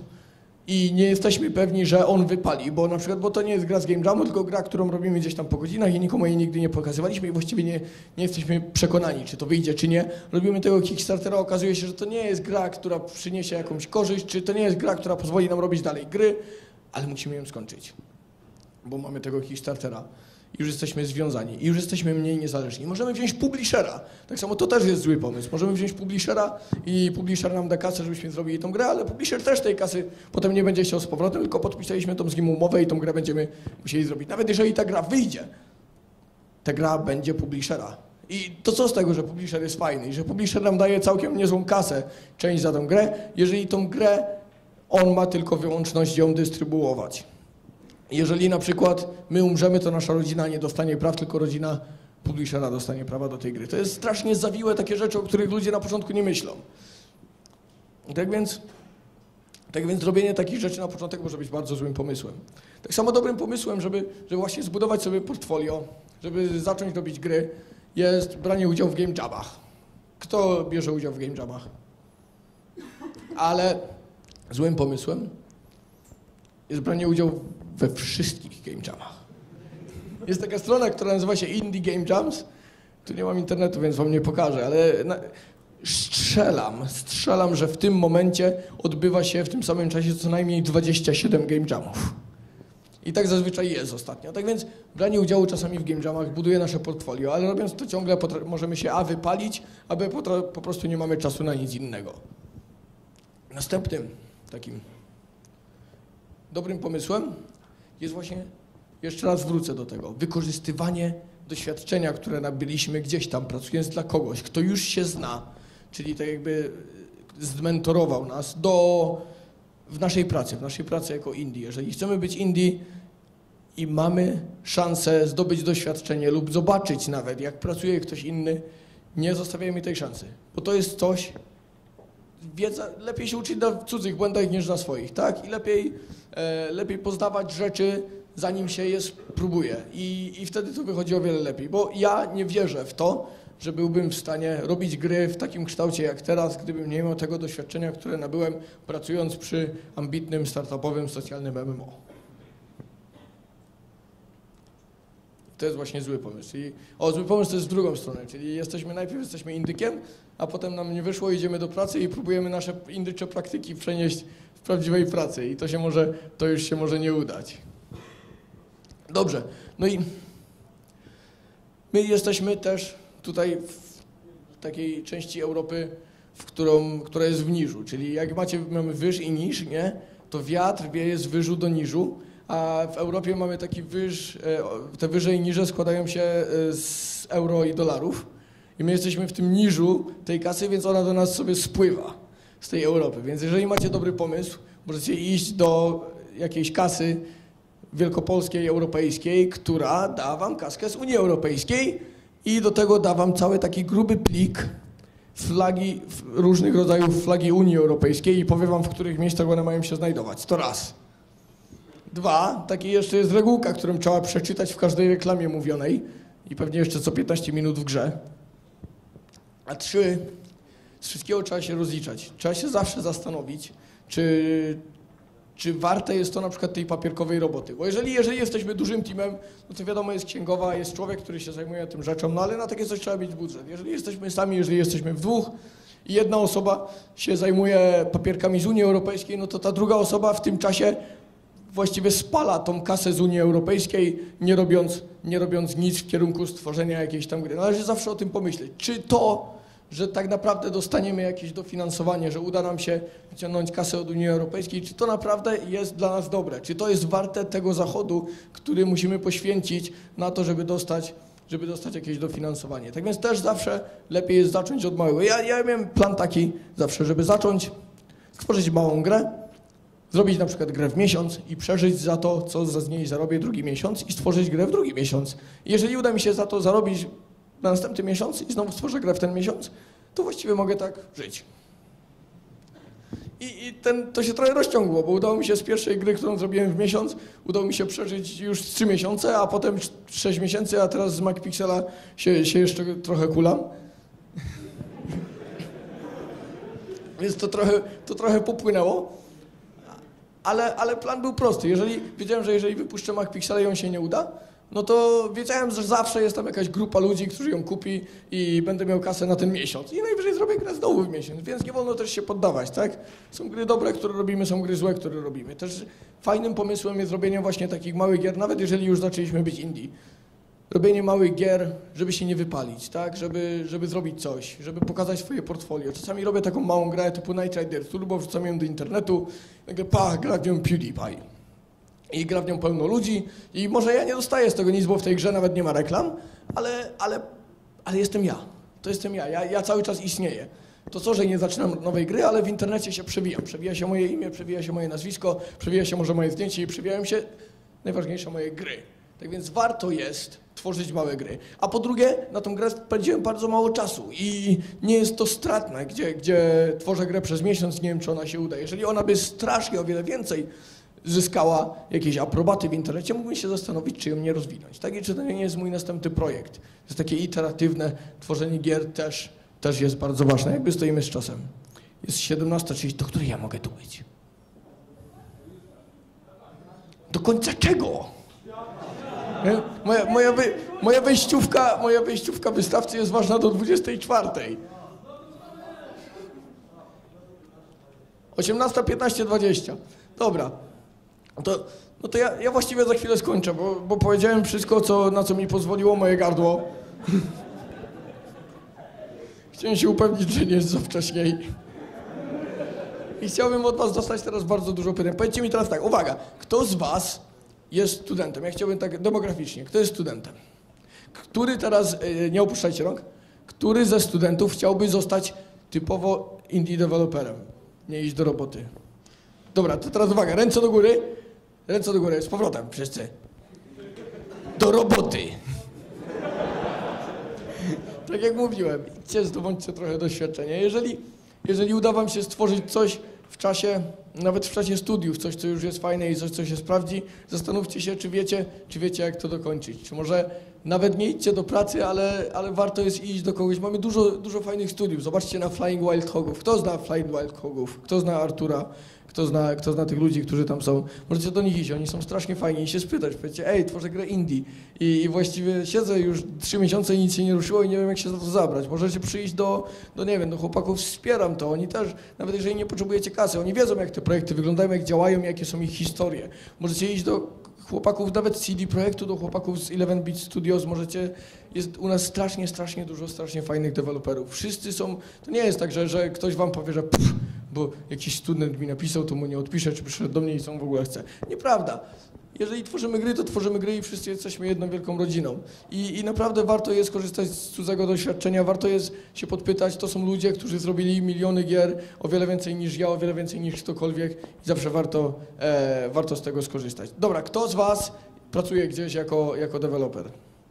i nie jesteśmy pewni, że on wypali, bo na przykład, bo to nie jest gra z Game Jamu, tylko gra, którą robimy gdzieś tam po godzinach i nikomu jej nigdy nie pokazywaliśmy i właściwie nie, nie jesteśmy przekonani, czy to wyjdzie, czy nie. Robimy tego Kickstartera, okazuje się, że to nie jest gra, która przyniesie jakąś korzyść, czy to nie jest gra, która pozwoli nam robić dalej gry, ale musimy ją skończyć. Bo mamy tego Kickstartera i już jesteśmy związani i już jesteśmy mniej niezależni. Możemy wziąć publishera. Tak samo to też jest zły pomysł. Możemy wziąć publishera i publisher nam da kasę, żebyśmy zrobili tą grę, ale publisher też tej kasy potem nie będzie chciał z powrotem, tylko podpisaliśmy tą z nim umowę i tą grę będziemy musieli zrobić. Nawet jeżeli ta gra wyjdzie, ta gra będzie publishera. I to co z tego, że publisher jest fajny i że publisher nam daje całkiem niezłą kasę, część za tą grę, jeżeli tą grę on ma tylko wyłączność ją dystrybuować. Jeżeli na przykład my umrzemy, to nasza rodzina nie dostanie praw, tylko rodzina publishera dostanie prawa do tej gry. To jest strasznie zawiłe takie rzeczy, o których ludzie na początku nie myślą. Tak więc, tak więc zrobienie takich rzeczy na początek może być bardzo złym pomysłem. Tak samo dobrym pomysłem, żeby, żeby właśnie zbudować sobie portfolio, żeby zacząć robić gry, jest branie udziału w game jamach. Kto bierze udział w game jamach? Ale złym pomysłem jest branie udziału we wszystkich game jamach. Jest taka strona, która nazywa się Indie Game Jams. Tu nie mam internetu, więc wam nie pokażę, ale na, strzelam, strzelam, że w tym momencie odbywa się w tym samym czasie co najmniej dwadzieścia siedem game jamów. I tak zazwyczaj jest ostatnio. Tak więc branie udziału czasami w game jamach buduje nasze portfolio, ale robiąc to ciągle możemy się a wypalić, a b po prostu nie mamy czasu na nic innego. Następnym takim dobrym pomysłem jest właśnie, jeszcze raz wrócę do tego, wykorzystywanie doświadczenia, które nabyliśmy gdzieś tam, pracując dla kogoś, kto już się zna, czyli tak jakby zmentorował nas do, w naszej pracy, w naszej pracy jako indie. Jeżeli chcemy być indie i mamy szansę zdobyć doświadczenie lub zobaczyć nawet, jak pracuje ktoś inny, nie zostawiajmy tej szansy, bo to jest coś, wiedza, lepiej się uczyć na cudzych błędach niż na swoich, tak? I lepiej, e, lepiej poznawać rzeczy, zanim się je próbuje. I, I wtedy to wychodzi o wiele lepiej, bo ja nie wierzę w to, że byłbym w stanie robić gry w takim kształcie jak teraz, gdybym nie miał tego doświadczenia, które nabyłem pracując przy ambitnym, startupowym, socjalnym M M O. To jest właśnie zły pomysł. I, o, zły pomysł to jest w drugą stronę, czyli jesteśmy, najpierw jesteśmy indykiem, a potem nam nie wyszło, idziemy do pracy i próbujemy nasze indycze praktyki przenieść w prawdziwej pracy i to się może, to już się może nie udać. Dobrze, no i my jesteśmy też tutaj w takiej części Europy, w którą, która jest w niżu, czyli jak macie, mamy wyż i niż, nie, to wiatr wieje z wyżu do niżu, a w Europie mamy taki wyż, te wyże i niże składają się z euro i dolarów i my jesteśmy w tym niżu tej kasy, więc ona do nas sobie spływa z tej Europy, więc jeżeli macie dobry pomysł, możecie iść do jakiejś kasy wielkopolskiej, europejskiej, która da wam kaskę z Unii Europejskiej i do tego da wam cały taki gruby plik flagi, różnych rodzajów flagi Unii Europejskiej i powie wam, w których miejscach one mają się znajdować. To raz. Dwa, taki jeszcze jest regułka, którą trzeba przeczytać w każdej reklamie mówionej i pewnie jeszcze co piętnaście minut w grze. A trzy, z wszystkiego trzeba się rozliczać. Trzeba się zawsze zastanowić, czy, czy warte jest to na przykład tej papierkowej roboty. Bo jeżeli, jeżeli jesteśmy dużym teamem, no to wiadomo, jest księgowa, jest człowiek, który się zajmuje tym rzeczą, no ale na takie coś trzeba mieć budżet. Jeżeli jesteśmy sami, jeżeli jesteśmy w dwóch i jedna osoba się zajmuje papierkami z Unii Europejskiej, no to ta druga osoba w tym czasie właściwie spala tą kasę z Unii Europejskiej, nie robiąc, nie robiąc nic w kierunku stworzenia jakiejś tam gry. Należy zawsze o tym pomyśleć. Czy to, że tak naprawdę dostaniemy jakieś dofinansowanie, że uda nam się wyciągnąć kasę od Unii Europejskiej, czy to naprawdę jest dla nas dobre? Czy to jest warte tego zachodu, który musimy poświęcić na to, żeby dostać, żeby dostać jakieś dofinansowanie? Tak więc też zawsze lepiej jest zacząć od małego. Ja, ja miałem plan taki zawsze, żeby zacząć stworzyć małą grę, zrobić na przykład grę w miesiąc i przeżyć za to, co z niej zarobię drugi miesiąc i stworzyć grę w drugi miesiąc. Jeżeli uda mi się za to zarobić na następny miesiąc i znowu stworzę grę w ten miesiąc, to właściwie mogę tak żyć. I, i ten, to się trochę rozciągło, bo udało mi się z pierwszej gry, którą zrobiłem w miesiąc, udało mi się przeżyć już trzy miesiące, a potem sześć miesięcy, a teraz z MacPixela się, się jeszcze trochę kulam. Więc to trochę, to trochę popłynęło. Ale, ale plan był prosty. Jeżeli wiedziałem, że jeżeli wypuszczę MacPixela i on się nie uda, no to wiedziałem, że zawsze jest tam jakaś grupa ludzi, którzy ją kupi i będę miał kasę na ten miesiąc. I najwyżej zrobię grę znowu w miesiąc, więc nie wolno też się poddawać, tak? Są gry dobre, które robimy, są gry złe, które robimy. Też fajnym pomysłem jest robienie właśnie takich małych gier, nawet jeżeli już zaczęliśmy być indie. Robienie małych gier, żeby się nie wypalić, tak? Żeby, żeby zrobić coś, żeby pokazać swoje portfolio. Czasami robię taką małą grę typu Night Rider Turbo, wrzucam ją do internetu, nagle pach, gra w nią PewDiePie. I gra w nią pełno ludzi i może ja nie dostaję z tego nic, bo w tej grze nawet nie ma reklam, ale, ale, ale jestem ja. To jestem ja. ja. Ja cały czas istnieję. To co, że nie zaczynam nowej gry, ale w internecie się przewijam. Przewija się moje imię, przewija się moje nazwisko, przewija się może moje zdjęcie i przewijają się najważniejsze moje gry. Tak więc warto jest tworzyć małe gry. A po drugie, na tą grę spędziłem bardzo mało czasu i nie jest to stratne, gdzie, gdzie tworzę grę przez miesiąc, nie wiem, czy ona się uda. Jeżeli ona by strasznie o wiele więcej zyskała jakieś aprobaty w internecie, mógłbym się zastanowić, czy ją nie rozwinąć. Tak i czy to nie jest mój następny projekt. To jest takie iteratywne tworzenie gier też, też jest bardzo ważne. Jakby stoimy z czasem. Jest siedemnasta trzydzieści, do której ja mogę tu być? Do końca czego? Moja, moja, wy, moja, wejściówka, moja wejściówka wystawcy jest ważna do dwudziestej czwartej. osiemnasta, piętnaście, dwadzieścia. Dobra. To, no to ja, ja właściwie za chwilę skończę, bo, bo powiedziałem wszystko, co, na co mi pozwoliło moje gardło. Chciałem się upewnić, że nie jest za wcześniej. I chciałbym od was dostać teraz bardzo dużo pytań. Powiedzcie mi teraz tak, uwaga, kto z was jest studentem? Ja chciałbym tak demograficznie, kto jest studentem? Który teraz, nie opuszczajcie rąk, który ze studentów chciałby zostać typowo indie deweloperem? Nie iść do roboty. Dobra, to teraz uwaga, ręce do góry. Ręce do góry, z powrotem wszyscy. Do roboty. Tak jak mówiłem, idźcie, zdobądźcie trochę doświadczenia. Jeżeli, jeżeli uda wam się stworzyć coś w czasie, nawet w czasie studiów, coś, co już jest fajne i coś, co się sprawdzi, zastanówcie się, czy wiecie, czy wiecie, jak to dokończyć. Czy może nawet nie idźcie do pracy, ale, ale warto jest iść do kogoś. Mamy dużo, dużo fajnych studiów. Zobaczcie na Flying Wild Hogów. Kto zna Flying Wild Hogów? Kto zna Artura? Kto zna, kto zna tych ludzi, którzy tam są? Możecie do nich iść, oni są strasznie fajni i się spytać. Powiedzcie, ej, tworzę grę indie. I, I właściwie siedzę już trzy miesiące i nic się nie ruszyło i nie wiem, jak się za to zabrać. Możecie przyjść do, do nie wiem, do chłopaków, wspieram to. Oni też, nawet jeżeli nie potrzebujecie kasy, oni wiedzą, jak te projekty wyglądają, jak działają, jakie są ich historie. Możecie iść do chłopaków, nawet z C D Projektu, do chłopaków z eleven bit Studios, możecie, jest u nas strasznie, strasznie dużo, strasznie fajnych deweloperów. Wszyscy są, to nie jest tak, że, że ktoś wam powie, że pff, bo jakiś student mi napisał, to mu nie odpiszę, czy przyszedł do mnie i co on w ogóle chce. Nieprawda. Jeżeli tworzymy gry, to tworzymy gry i wszyscy jesteśmy jedną wielką rodziną. I, I naprawdę warto jest korzystać z cudzego doświadczenia, warto jest się podpytać. To są ludzie, którzy zrobili miliony gier, o wiele więcej niż ja, o wiele więcej niż ktokolwiek i zawsze warto, e, warto z tego skorzystać. Dobra, kto z was pracuje gdzieś jako, jako deweloper?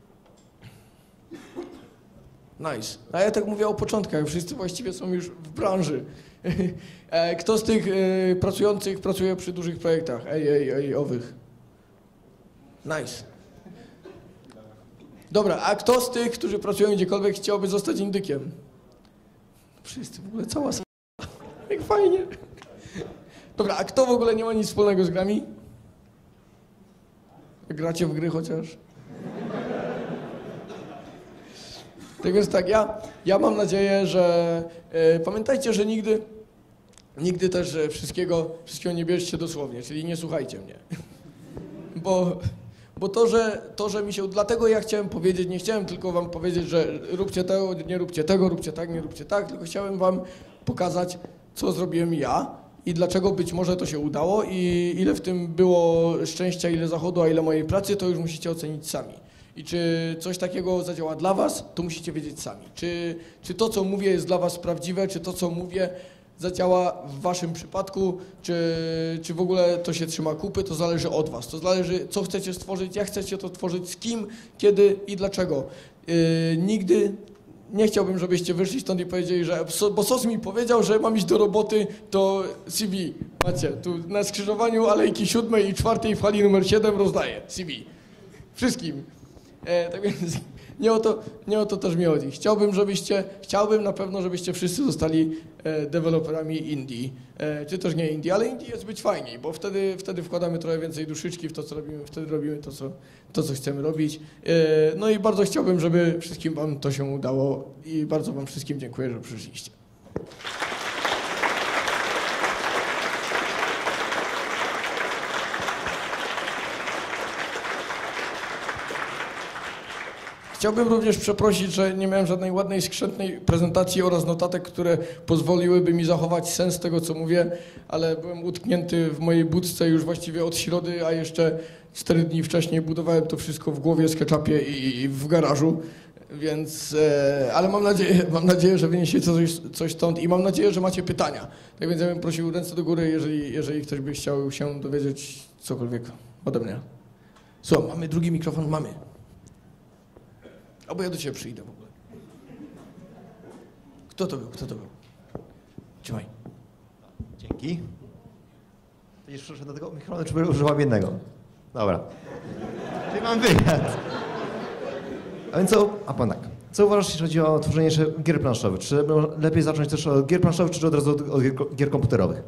Nice. A ja tak mówię o początkach, wszyscy właściwie są już w branży. Kto z tych e, pracujących pracuje przy dużych projektach? Ej, ej, ej, owych. Nice. Dobra, a kto z tych, którzy pracują gdziekolwiek, chciałby zostać indykiem? Wszyscy, w ogóle cała sala. Jak fajnie. Dobra, a kto w ogóle nie ma nic wspólnego z grami? Gracie w gry chociaż? Tak więc tak, ja, ja mam nadzieję, że e, pamiętajcie, że nigdy, nigdy też że wszystkiego, wszystkiego nie bierzcie dosłownie, czyli nie słuchajcie mnie. Bo, bo to, że, to, że mi się, dlatego ja chciałem powiedzieć, nie chciałem tylko wam powiedzieć, że róbcie tego, nie róbcie tego, róbcie tak, nie róbcie tak, tylko chciałem wam pokazać, co zrobiłem ja i dlaczego być może to się udało i ile w tym było szczęścia, ile zachodu, a ile mojej pracy, to już musicie ocenić sami. I czy coś takiego zadziała dla was, to musicie wiedzieć sami. Czy, czy to, co mówię, jest dla was prawdziwe, czy to, co mówię, zadziała w waszym przypadku, czy, czy w ogóle to się trzyma kupy, to zależy od was. To zależy, co chcecie stworzyć, jak chcecie to tworzyć, z kim, kiedy i dlaczego. Yy, nigdy nie chciałbym, żebyście wyszli stąd i powiedzieli, że bo sos mi powiedział, że mam iść do roboty, to C V macie. Tu na skrzyżowaniu Alejki siódmej i czwartej w hali numer siedem rozdaję C V. Wszystkim. E, tak więc nie o, to, nie o to też mi chodzi. Chciałbym, żebyście, chciałbym na pewno, żebyście wszyscy zostali e, deweloperami indie, e, czy też nie indie, ale indie jest być fajniej, bo wtedy, wtedy wkładamy trochę więcej duszyczki w to, co robimy, wtedy robimy to, co, to, co chcemy robić. E, no i bardzo chciałbym, żeby wszystkim wam to się udało i bardzo wam wszystkim dziękuję, że przyszliście. Chciałbym również przeprosić, że nie miałem żadnej ładnej, skrzętnej prezentacji oraz notatek, które pozwoliłyby mi zachować sens tego, co mówię, ale byłem utknięty w mojej budce już właściwie od środy, a jeszcze cztery dni wcześniej budowałem to wszystko w głowie, SketchUpie i w garażu, więc, e, ale mam nadzieję, mam nadzieję, że wyniesiecie coś, coś stąd i mam nadzieję, że macie pytania. Tak więc ja bym prosił ręce do góry, jeżeli, jeżeli ktoś by chciał się dowiedzieć cokolwiek ode mnie. Słucham, mamy drugi mikrofon? Mamy. Albo ja do ciebie przyjdę w ogóle. Kto to był? Kto to był? Trzymaj. Dzięki. Będziesz przyszedł do tego mikrofonu, czy używam jednego? Dobra. Czyli mam wywiad. A więc co, a pan tak. Co uważasz, jeśli chodzi o tworzenie gier planszowych? Czy lepiej zacząć też od gier planszowych, czy od razu od, od gier, gier komputerowych?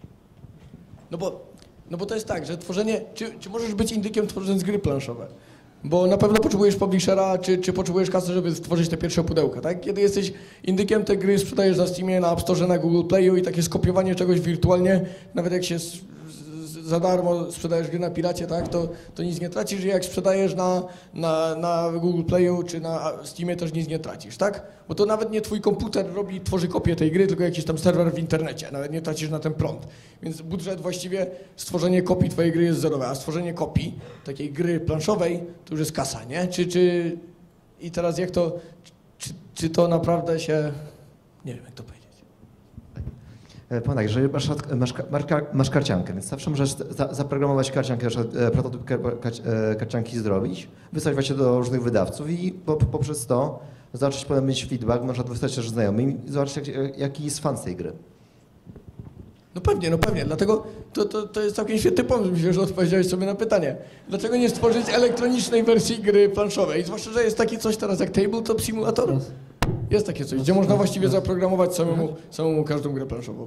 No bo, no bo to jest tak, że tworzenie... Czy, czy możesz być indykiem tworząc gry planszowe? Bo na pewno potrzebujesz publishera, czy, czy potrzebujesz kasy, żeby stworzyć te pierwsze pudełka, tak? Kiedy jesteś indykiem, te gry sprzedajesz na Steamie, na App Store, na Google Playu i takie skopiowanie czegoś wirtualnie, nawet jak się z, z, za darmo sprzedajesz gry na piracie, tak? To, to nic nie tracisz, i jak sprzedajesz na, na, na Google Playu czy na Steamie, też nic nie tracisz, tak? Bo to nawet nie twój komputer robi, tworzy kopię tej gry, tylko jakiś tam serwer w internecie, nawet nie tracisz na ten prąd. Więc budżet właściwie, stworzenie kopii twojej gry jest zerowe, a stworzenie kopii takiej gry planszowej to już jest kasa, nie? Czy, czy... I teraz jak to... Czy, czy to naprawdę się... Nie wiem, jak to powiedzieć. Powiem tak, jeżeli masz, masz, masz, masz karciankę, więc zawsze możesz za, zaprogramować karciankę, prototyp karcianki zrobić, wysłać właśnie do różnych wydawców i po, poprzez to zobaczyć, potem mieć feedback, można wysłać też znajomym i zobaczyć, jak, jaki jest fan z tej gry. No pewnie, no pewnie, dlatego to, to, to jest całkiem świetny pomysł, myślę, że odpowiedziałeś sobie na pytanie. Dlaczego nie stworzyć elektronicznej wersji gry planszowej? Zwłaszcza, że jest takie coś teraz jak Tabletop Simulator. Jest takie coś, gdzie można właściwie zaprogramować samemu, samemu każdą grę planszową.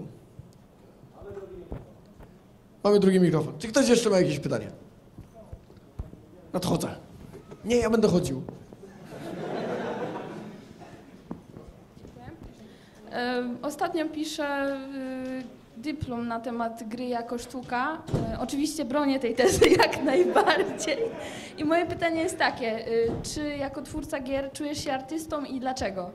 Mamy drugi mikrofon. Czy ktoś jeszcze ma jakieś pytanie? Nadchodzę. Nie, ja będę chodził. Ostatnio piszę dyplom na temat gry jako sztuka. Oczywiście bronię tej tezy jak najbardziej. I moje pytanie jest takie, czy jako twórca gier czujesz się artystą i dlaczego?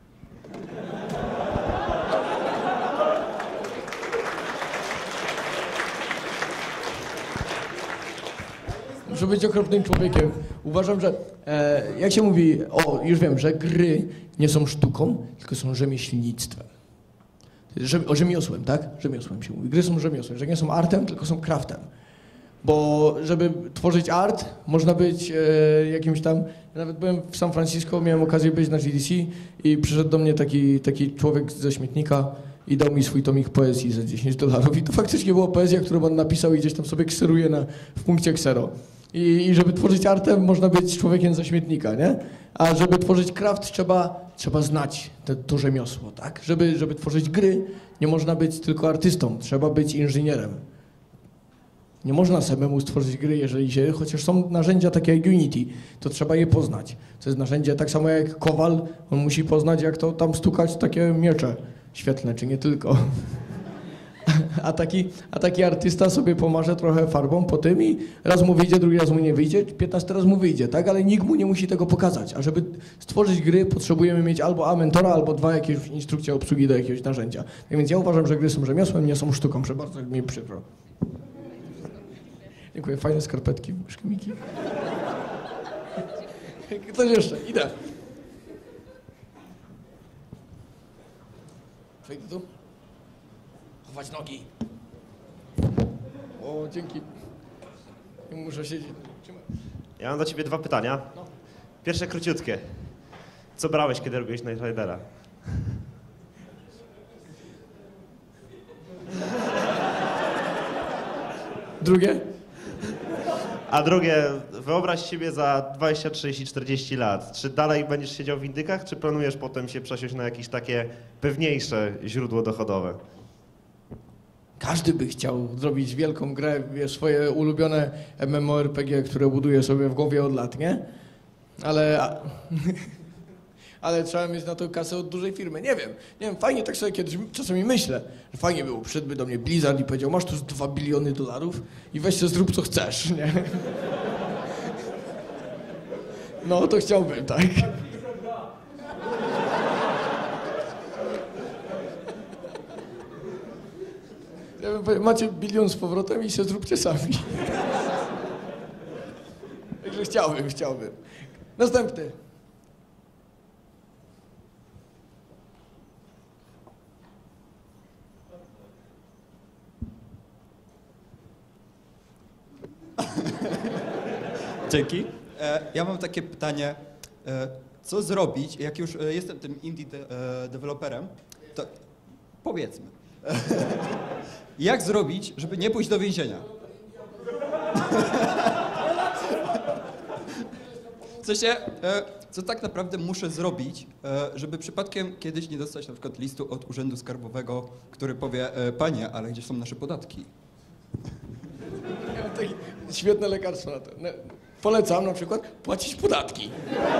Muszę być okropnym człowiekiem. Uważam, że, e, jak się mówi, o, już wiem, że gry nie są sztuką, tylko są rzemieślnictwem. Rzem, o rzemiosłem, tak? Rzemiosłem się mówi. Gry są rzemiosłem, że nie są artem, tylko są craftem. Bo żeby tworzyć art, można być e, jakimś tam... Nawet byłem w San Francisco, miałem okazję być na G D C i przyszedł do mnie taki, taki człowiek ze śmietnika i dał mi swój tomik poezji za dziesięć dolarów. I to faktycznie była poezja, którą on napisał i gdzieś tam sobie kseruje na, w punkcie ksero. I, I żeby tworzyć artem, można być człowiekiem ze śmietnika, nie? A żeby tworzyć craft, trzeba, trzeba znać te, to rzemiosło, tak? Żeby, żeby tworzyć gry, nie można być tylko artystą, trzeba być inżynierem. Nie można samemu stworzyć gry, jeżeli się, chociaż są narzędzia takie jak Unity, to trzeba je poznać. To jest narzędzie tak samo jak kowal, on musi poznać, jak to tam stukać takie miecze świetlne, czy nie tylko. A taki, a taki artysta sobie pomarze trochę farbą po tym i raz mu wyjdzie, drugi raz mu nie wyjdzie, piętnasty raz mu wyjdzie, tak? Ale nikt mu nie musi tego pokazać. A żeby stworzyć gry, potrzebujemy mieć albo A mentora, albo dwa jakieś instrukcje obsługi do jakiegoś narzędzia. Tak więc ja uważam, że gry są rzemiosłem, nie są sztuką, że bardzo mi przykro. Dziękuję, fajne skarpetki, szkimiki. Ktoś jeszcze, idę. Przejdę tu. Chować nogi. O, dzięki. Muszę siedzieć. Ja mam do ciebie dwa pytania. Pierwsze króciutkie. Co brałeś, kiedy robiłeś Knight Ridera? Drugie? A drugie, wyobraź siebie za dwadzieścia, trzydzieści, czterdzieści lat. Czy dalej będziesz siedział w indykach, czy planujesz potem się przesiąść na jakieś takie pewniejsze źródło dochodowe? Każdy by chciał zrobić wielką grę, wiesz, swoje ulubione MMORPG, które buduje sobie w głowie od lat, nie? Ale... Ale trzeba mieć na to kasę od dużej firmy. Nie wiem, nie wiem, fajnie tak sobie kiedyś czasami myślę, że fajnie było, przyszedłby do mnie Blizzard i powiedział, masz tu dwa biliony dolarów i weź sobie zrób co chcesz, nie? No to chciałbym, tak. Ja bym powiedział, macie bilion z powrotem i się zróbcie sami. Także chciałbym, chciałbym. Następny. Dzięki. E, ja mam takie pytanie, e, co zrobić, jak już e, jestem tym indie de, e, deweloperem, to powiedzmy, jak zrobić, żeby nie pójść do więzienia? W sensie, e, co tak naprawdę muszę zrobić, e, żeby przypadkiem kiedyś nie dostać na przykład listu od Urzędu Skarbowego, który powie, e, panie, ale gdzie są nasze podatki? Ja mam takie świetne lekarstwo na to. Polecam na przykład płacić podatki.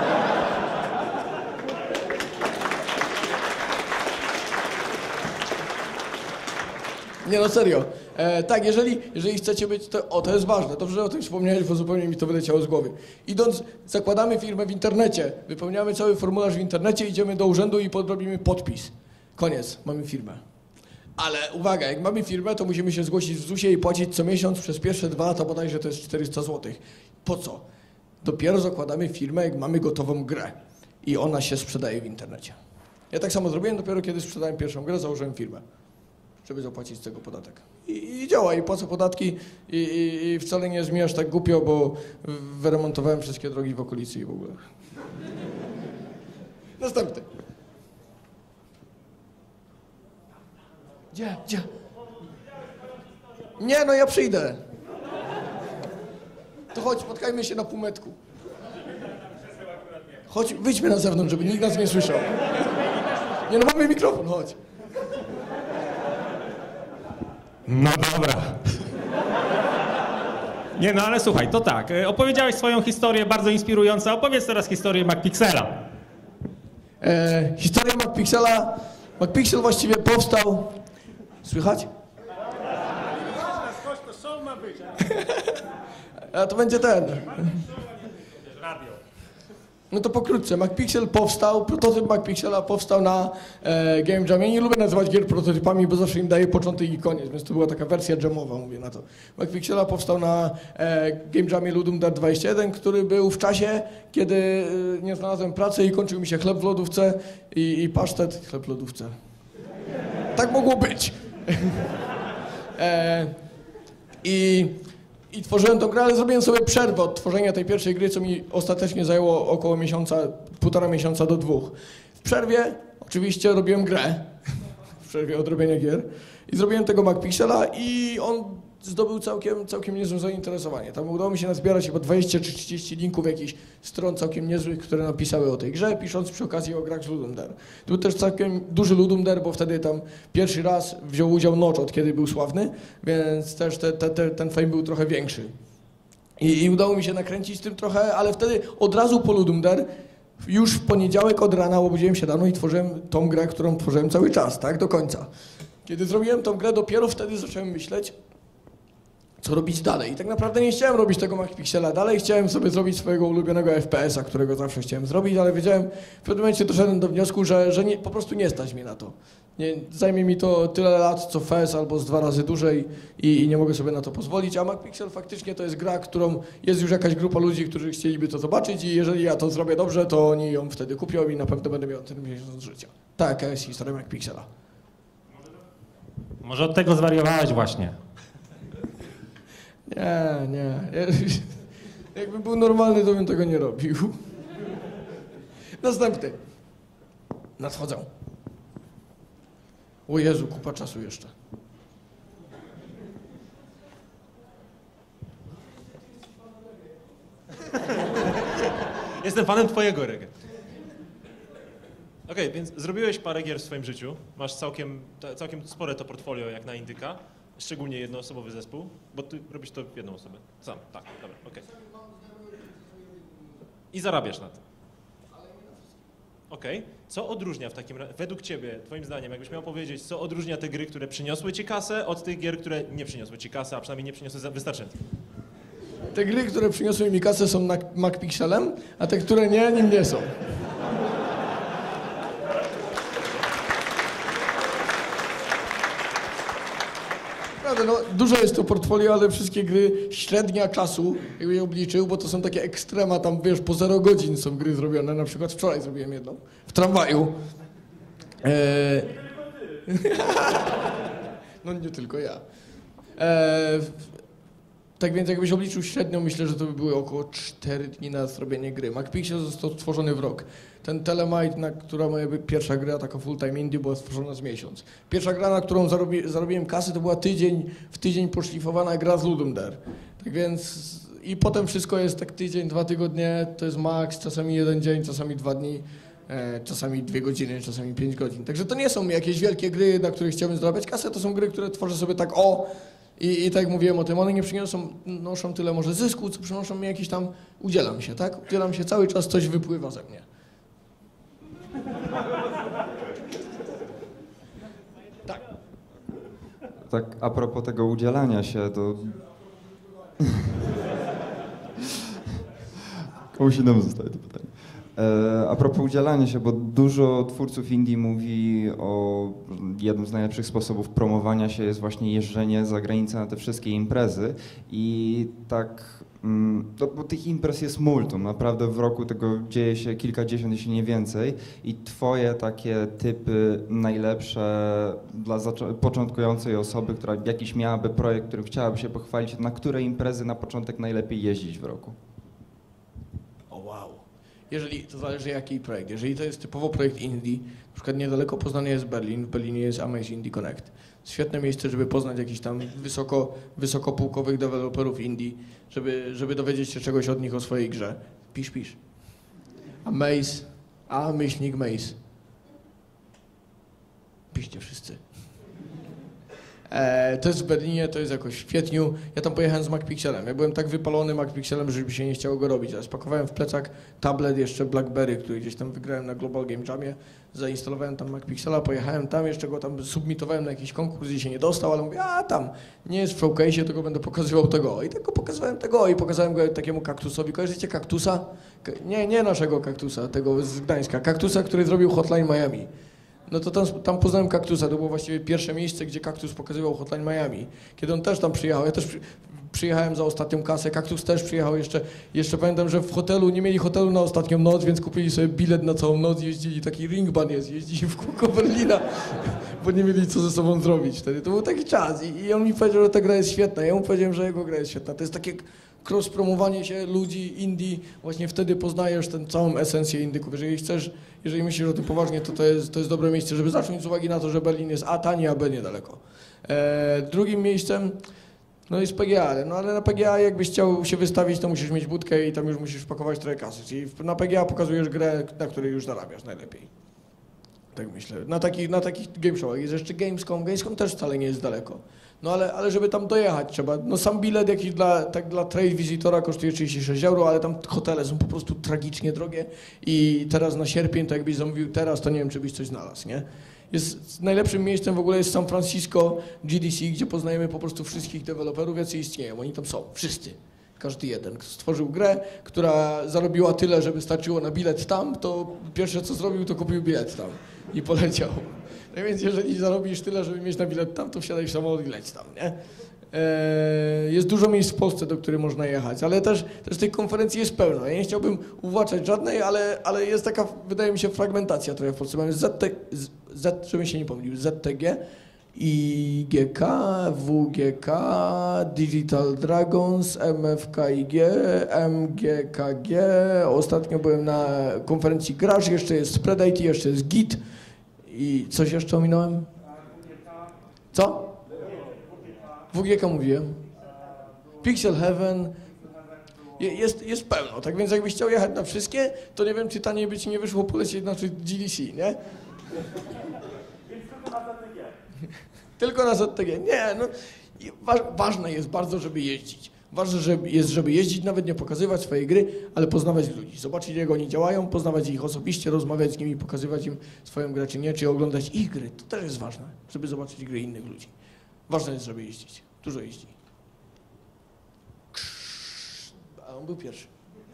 Nie no, serio. E, tak, jeżeli, jeżeli chcecie być, to, o, to jest ważne. Dobrze, że o tym wspomniałeś, bo zupełnie mi to wyleciało z głowy. Idąc, zakładamy firmę w internecie, wypełniamy cały formularz w internecie, idziemy do urzędu i podrobimy podpis. Koniec, mamy firmę. Ale uwaga, jak mamy firmę, to musimy się zgłosić w zusie i płacić co miesiąc przez pierwsze dwa lata, bodajże to jest czterysta złotych. Po co? Dopiero zakładamy firmę, jak mamy gotową grę i ona się sprzedaje w internecie. Ja tak samo zrobiłem, dopiero kiedy sprzedałem pierwszą grę, założyłem firmę, żeby zapłacić z tego podatek. I, i działa, i płacę podatki i, i, i wcale nie jest mi aż tak głupio, bo wyremontowałem wszystkie drogi w okolicy i w ogóle. Następny. Gdzie? Gdzie? Nie, no ja przyjdę. To chodź, spotkajmy się na półmetku. Chodź, wyjdźmy na zewnątrz, żeby nikt nas nie słyszał. Nie no, mamy mikrofon, chodź. No dobra. Nie no, ale słuchaj, to tak, opowiedziałeś swoją historię, bardzo inspirująca. Opowiedz teraz historię MacPixela. E, historia MacPixela. MacPixel właściwie powstał... Słychać? A to będzie ten. No to pokrótce. MacPixel powstał, prototyp MacPixela powstał na e, Game Jamie. Ja nie lubię nazywać gier prototypami, bo zawsze im daję początek i koniec, więc to była taka wersja jamowa, mówię na to. MacPixela powstał na e, Game Jamie Ludum Dare dwadzieścia jeden, który był w czasie, kiedy e, nie znalazłem pracy i kończył mi się chleb w lodówce i, i pasztet, chleb w lodówce. Tak mogło być. e, I... I tworzyłem tą grę, ale zrobiłem sobie przerwę od tworzenia tej pierwszej gry, co mi ostatecznie zajęło około miesiąca, półtora miesiąca do dwóch. W przerwie oczywiście robiłem grę, w przerwie od robienia gier i zrobiłem tego MacPixela i on zdobył całkiem, całkiem niezłe zainteresowanie. Tam udało mi się nazbierać chyba dwadzieścia czy trzydzieści linków jakichś stron całkiem niezłych, które napisały o tej grze, pisząc przy okazji o grach z Ludum Dare. To był też całkiem duży Ludum Dare, bo wtedy tam pierwszy raz wziął udział Notch, od kiedy był sławny, więc też te, te, te, ten fame był trochę większy. I, I udało mi się nakręcić z tym trochę, ale wtedy od razu po Ludum Dare, już w poniedziałek od rana obudziłem się rano i tworzyłem tą grę, którą tworzyłem cały czas, tak, do końca. Kiedy zrobiłem tą grę, dopiero wtedy zacząłem myśleć, co robić dalej. I tak naprawdę nie chciałem robić tego MacPixela dalej, chciałem sobie zrobić swojego ulubionego F P S-a, którego zawsze chciałem zrobić, ale wiedziałem, w pewnym momencie doszedłem do wniosku, że, że nie, po prostu nie stać mnie na to. Nie, zajmie mi to tyle lat, co F E S, albo z dwa razy dłużej i, i nie mogę sobie na to pozwolić, a MacPixel faktycznie to jest gra, którą jest już jakaś grupa ludzi, którzy chcieliby to zobaczyć i jeżeli ja to zrobię dobrze, to oni ją wtedy kupią i na pewno będę miał ten miesiąc życia. Taka jest historia MacPixela. Może od tego zwariowałeś właśnie. Nie, nie. Jakby był normalny, to bym tego nie robił. Następny. Nadchodzą. O Jezu, kupa czasu jeszcze. Jestem fanem twojego reggae. Okej, okay, więc zrobiłeś parę gier w swoim życiu. Masz całkiem, całkiem spore to portfolio jak na indyka. Szczególnie jednoosobowy zespół, bo ty robisz to w jedną osobę. Sam, tak, dobra, okej. Okay. I zarabiasz na tym. Okej. Okay. Co odróżnia w takim razie, według ciebie, twoim zdaniem, jakbyś miał powiedzieć, co odróżnia te gry, które przyniosły ci kasę, od tych gier, które nie przyniosły ci kasę, a przynajmniej nie przyniosły wystarczająco? Te gry, które przyniosły mi kasę, są MacPixelem, a te, które nie, nim nie są. No, dużo jest to portfolio, ale wszystkie gry średnia czasu, jakby je obliczył, bo to są takie ekstrema, tam wiesz, po zero godzin są gry zrobione, na przykład wczoraj zrobiłem jedną, w tramwaju. Eee... No nie tylko ja. Eee... Tak więc jakbyś obliczył średnią, myślę, że to by były około cztery dni na zrobienie gry. MacPixel został stworzony w rok. Ten Telemite, na która moja pierwsza gra, taka full-time indie, była stworzona z miesiąc. Pierwsza gra, na którą zarobi, zarobiłem kasy, to była tydzień, w tydzień poszlifowana gra z Ludum Dare. Tak więc i potem wszystko jest tak tydzień, dwa tygodnie, to jest max, czasami jeden dzień, czasami dwa dni, e, czasami dwie godziny, czasami pięć godzin. Także to nie są jakieś wielkie gry, na których chciałbym zarabiać kasę, to są gry, które tworzę sobie tak o, I, I tak jak mówiłem o tym, one nie przyniosą noszą tyle może zysku, co przynoszą mi jakiś tam, udzielam się, tak? Udzielam się, cały czas coś wypływa ze mnie. Tak. Tak, a propos tego udzielania się, to... Komuś innemu zostaje to pytanie. E, a propos udzielania się, bo dużo twórców indie mówi o jednym z najlepszych sposobów promowania się jest właśnie jeżdżenie za granicę na te wszystkie imprezy i tak, mm, to, bo tych imprez jest multum, naprawdę w roku tego dzieje się kilkadziesiąt, jeśli nie więcej i twoje takie typy najlepsze dla zaczą- początkującej osoby, która jakiś miałaby projekt, którym chciałaby się pochwalić, na które imprezy na początek najlepiej jeździć w roku? O wow. Jeżeli, to zależy jaki projekt. Jeżeli to jest typowo projekt indie, na przykład niedaleko Poznania jest Berlin, w Berlinie jest Amazing Indie Connect. Świetne miejsce, żeby poznać jakichś tam wysoko, wysokopółkowych deweloperów indie, żeby, żeby dowiedzieć się czegoś od nich o swojej grze. Pisz, pisz. Amaze, a myślnik Maze. Piszcie wszyscy. E, to jest w Berlinie, to jest jakoś w kwietniu. Ja tam pojechałem z MacPixelem. Ja byłem tak wypalony MacPixelem, że mi się nie chciało go robić. Ale spakowałem w plecak tablet jeszcze BlackBerry, który gdzieś tam wygrałem na Global Game Jamie. Zainstalowałem tam MacPixela, pojechałem tam, jeszcze go tam submitowałem na jakiś konkurs i się nie dostał, ale mówię, a tam, nie jest w showcase'ie, tylko będę pokazywał tego. I tak go pokazywałem tego i pokazałem go takiemu kaktusowi. Kojarzycie kaktusa? K- nie, nie naszego kaktusa, tego z Gdańska. Kaktusa, który zrobił Hotline Miami. No to tam, tam poznałem Kaktusa, to było właściwie pierwsze miejsce, gdzie Kaktus pokazywał Hotline Miami. Kiedy on też tam przyjechał, ja też przy, przyjechałem za ostatnią kasę, Kaktus też przyjechał jeszcze, jeszcze pamiętam, że w hotelu, nie mieli hotelu na ostatnią noc, więc kupili sobie bilet na całą noc, jeździli, taki ringbahn jest, jeździli w kółko Berlina, bo nie mieli co ze sobą zrobić wtedy. To był taki czas i, i on mi powiedział, że ta gra jest świetna, ja mu powiedziałem, że jego gra jest świetna. To jest takie cross-promowanie się ludzi, indie, właśnie wtedy poznajesz tę całą esencję indyków. Jeżeli chcesz, jeżeli myślisz o tym poważnie, to to jest, to jest dobre miejsce, żeby zacząć z uwagi na to, że Berlin jest A tani, a B niedaleko. E, drugim miejscem no jest P G A, no ale na P G A jakbyś chciał się wystawić, to musisz mieć budkę i tam już musisz wpakować trochę kasy. Czyli na P G A pokazujesz grę, na której już zarabiasz najlepiej. Tak myślę. Na, taki, na takich game showach jest jeszcze Gamescom. Gamescom też wcale nie jest daleko. No ale, ale żeby tam dojechać trzeba, no sam bilet jakiś dla, tak dla trade visitora kosztuje trzydzieści sześć euro, ale tam hotele są po prostu tragicznie drogie i teraz na sierpień, to jakbyś zamówił teraz, to nie wiem, czy byś coś znalazł, nie? Jest, najlepszym miejscem w ogóle jest San Francisco G D C, gdzie poznajemy po prostu wszystkich deweloperów, jacy istnieją, oni tam są, wszyscy. Każdy jeden, kto stworzył grę, która zarobiła tyle, żeby starczyło na bilet tam, to pierwsze co zrobił, to kupił bilet tam i poleciał. No więc jeżeli zarobisz tyle, żeby mieć na bilet tam, to wsiadaj w samolot i leć tam, nie? Eee, jest dużo miejsc w Polsce, do których można jechać, ale też, też tej konferencji jest pełno. Ja nie chciałbym uwłaczać żadnej, ale, ale jest taka, wydaje mi się, fragmentacja trochę w Polsce. Mamy Z T, Z, żebym się nie pomylił, Z T G, I G K, W G K, Digital Dragons, M F K I G, M G K G. Ostatnio byłem na konferencji Graż, jeszcze jest Spread I T, jeszcze jest Git. I coś jeszcze ominąłem? Co? W G K mówiłem. Pixel Heaven. Je, jest, jest pełno, tak więc jakbyś chciał jechać na wszystkie, to nie wiem, czy taniej by ci nie wyszło polecieć na G D C, nie? Tylko na Z T G. Nie, no. Wa ważne jest bardzo, żeby jeździć. Ważne żeby jest, żeby jeździć, nawet nie pokazywać swojej gry, ale poznawać ludzi, zobaczyć jak oni działają, poznawać ich osobiście, rozmawiać z nimi, pokazywać im swoją grę czy nie, czy oglądać ich gry. To też jest ważne, żeby zobaczyć gry innych ludzi. Ważne jest, żeby jeździć. Dużo jeździ. A on był pierwszy.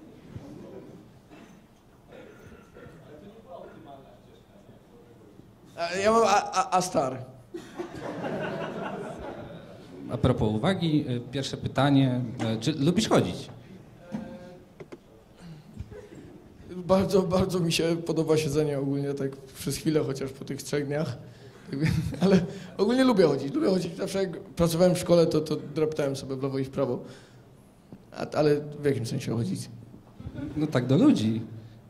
A, ja mam A, A, A Star. A propos uwagi, pierwsze pytanie, czy lubisz chodzić? Bardzo, bardzo mi się podoba siedzenie ogólnie tak przez chwilę, chociaż po tych trzech dniach. Ale ogólnie lubię chodzić, lubię chodzić. Zawsze jak pracowałem w szkole, to, to dreptałem sobie w lewo i w prawo. A, ale w jakim sensie chodzić? No tak do ludzi.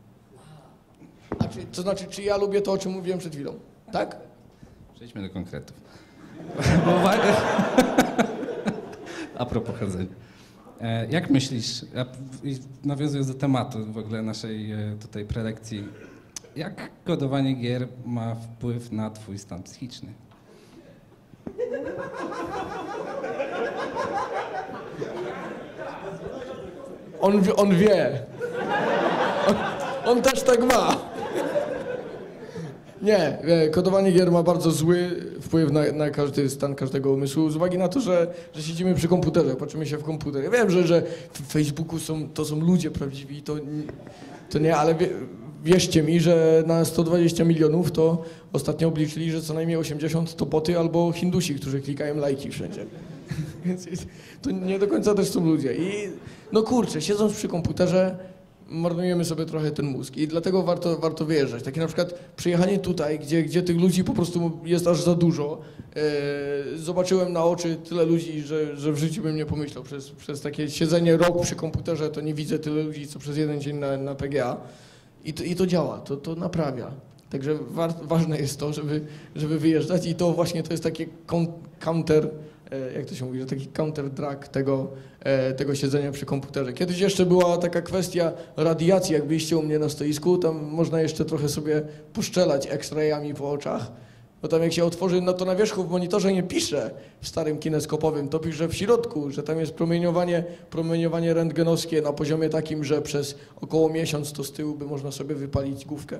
A czy, to znaczy, czy ja lubię to, o czym mówiłem przed chwilą? Tak? Przejdźmy do konkretów. Uwaga. A propos chodzenia. E, jak myślisz, ja, nawiązując do tematu w ogóle naszej e, tutaj prelekcji, jak kodowanie gier ma wpływ na twój stan psychiczny? On, wie- on wie. On, on też tak ma. Nie, nie, kodowanie gier ma bardzo zły wpływ na, na każdy stan każdego umysłu z uwagi na to, że, że siedzimy przy komputerze, patrzymy się w komputer. Ja wiem, że, że w Facebooku są, to są ludzie prawdziwi, to, to nie, ale wie, wierzcie mi, że na sto dwadzieścia milionów to ostatnio obliczyli, że co najmniej osiemdziesiąt to boty albo Hindusi, którzy klikają lajki wszędzie. Więc to nie do końca też są ludzie. I no kurczę, siedząc przy komputerze, marnujemy sobie trochę ten mózg i dlatego warto, warto wyjeżdżać. Takie na przykład przyjechanie tutaj, gdzie, gdzie tych ludzi po prostu jest aż za dużo. E, zobaczyłem na oczy tyle ludzi, że, że w życiu bym nie pomyślał. Przez, przez takie siedzenie rok przy komputerze to nie widzę tyle ludzi, co przez jeden dzień na, na P G A. I to, i to działa, to, to naprawia. Także wa ważne jest to, żeby, żeby wyjeżdżać i to właśnie to jest takie counter, jak to się mówi, że taki counter drag tego, tego siedzenia przy komputerze. Kiedyś jeszcze była taka kwestia radiacji, jak byliście u mnie na stoisku, tam można jeszcze trochę sobie poszczelać X-rayami po oczach, bo tam jak się otworzy, no to na wierzchu w monitorze nie pisze w starym kineskopowym, to pisze w środku, że tam jest promieniowanie, promieniowanie rentgenowskie na poziomie takim, że przez około miesiąc to z tyłu by można sobie wypalić główkę.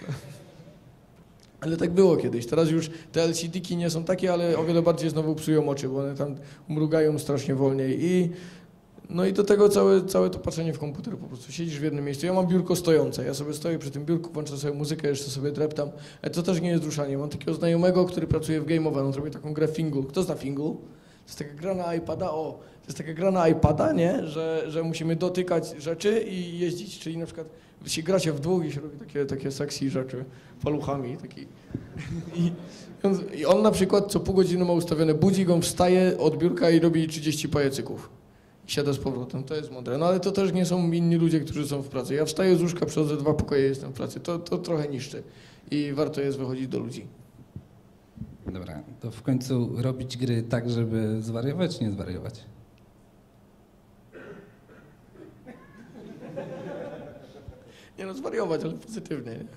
Ale tak było kiedyś. Teraz już te L C D-ki nie są takie, ale o wiele bardziej znowu psują oczy, bo one tam mrugają strasznie wolniej. I, no i do tego całe, całe to patrzenie w komputer, po prostu siedzisz w jednym miejscu. Ja mam biurko stojące, ja sobie stoję przy tym biurku, włączę sobie muzykę, jeszcze sobie dreptam. Ale to też nie jest ruszanie. Mam takiego znajomego, który pracuje w Gameowe, on zrobi taką grę Fingal. Kto zna Fingal? To jest taka gra na iPada, o, to jest taka gra na iPada, nie? Że, że musimy dotykać rzeczy i jeździć, czyli na przykład się gra się w dwóch i się robi takie, takie sexy rzeczy paluchami. Taki. I, on, I on na przykład co pół godziny ma ustawione budzik, on wstaje od biurka i robi trzydzieści pajacyków. I siada z powrotem, to jest mądre. No ale to też nie są inni ludzie, którzy są w pracy. Ja wstaję z łóżka, przechodzę dwa pokoje, jestem w pracy. To, to trochę niszczy i warto jest wychodzić do ludzi. Dobra, to w końcu robić gry tak, żeby zwariować, czy nie zwariować? Nie no, zwariować, ale pozytywnie, nie?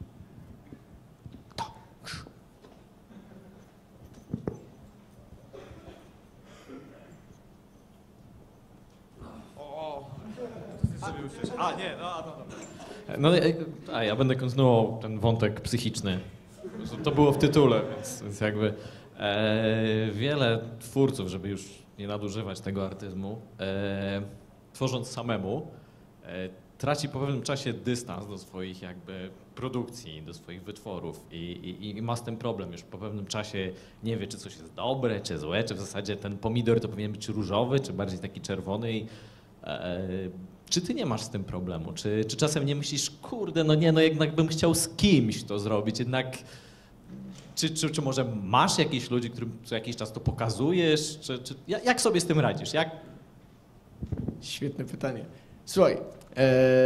A, nie, no, no, no. No, a ja będę kontynuował ten wątek psychiczny. To było w tytule, więc, więc jakby e, wiele twórców, żeby już nie nadużywać tego artyzmu, e, tworząc samemu, e, traci po pewnym czasie dystans do swoich jakby produkcji, do swoich wytworów i, i, i ma z tym problem. Już po pewnym czasie nie wie, czy coś jest dobre, czy złe, czy w zasadzie ten pomidor to powinien być różowy, czy bardziej taki czerwony. I, e, czy ty nie masz z tym problemu? Czy, czy czasem nie myślisz, kurde, no nie, no jednak bym chciał z kimś to zrobić, jednak czy, czy, czy może masz jakichś ludzi, którym co jakiś czas to pokazujesz? Czy, czy, jak sobie z tym radzisz? Jak... Świetne pytanie. Słuchaj, ee,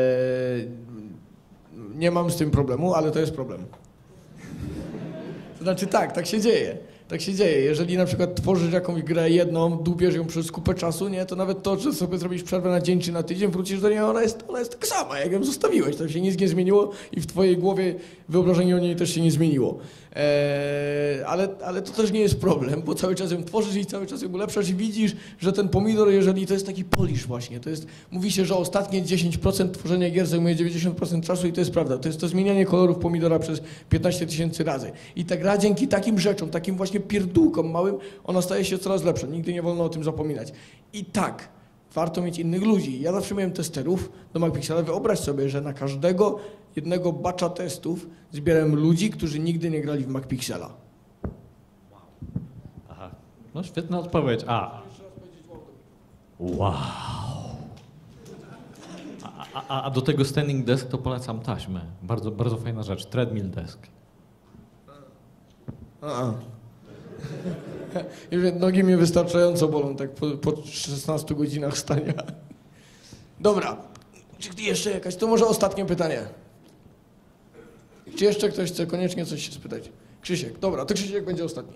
nie mam z tym problemu, ale to jest problem. To znaczy tak, tak się dzieje. Tak się dzieje. Jeżeli na przykład tworzysz jakąś grę jedną, dupiesz ją przez kupę czasu, nie, to nawet to, że sobie zrobisz przerwę na dzień czy na tydzień, wrócisz do niej, ona jest, ona jest tak sama, jak ją zostawiłeś. Tam się nic nie zmieniło i w twojej głowie wyobrażenie o niej też się nie zmieniło. Eee, ale, ale to też nie jest problem, bo cały czas ją tworzysz i cały czas ją ulepszasz i widzisz, że ten pomidor, jeżeli to jest taki polish właśnie, to jest, mówi się, że ostatnie dziesięć procent tworzenia gier zajmuje dziewięćdziesiąt procent czasu i to jest prawda. To jest to zmienianie kolorów pomidora przez piętnaście tysięcy razy. I ta gra dzięki takim rzeczom, takim właśnie pierdółkom małym, ona staje się coraz lepsza. Nigdy nie wolno o tym zapominać. I tak, warto mieć innych ludzi. Ja zawsze miałem testerów do MacPixela. Wyobraź sobie, że na każdego jednego batcha testów zbierałem ludzi, którzy nigdy nie grali w MacPixela. Aha, no świetna odpowiedź. A. Wow. A, a, a do tego standing desk to polecam taśmę. Bardzo, bardzo fajna rzecz. Treadmill desk. A. Nogi mnie wystarczająco bolą, tak po, po szesnastu godzinach stania. Dobra, czy jeszcze jakaś, to może ostatnie pytanie. Czy jeszcze ktoś chce koniecznie coś się spytać? Krzysiek, dobra, to Krzysiek będzie ostatni.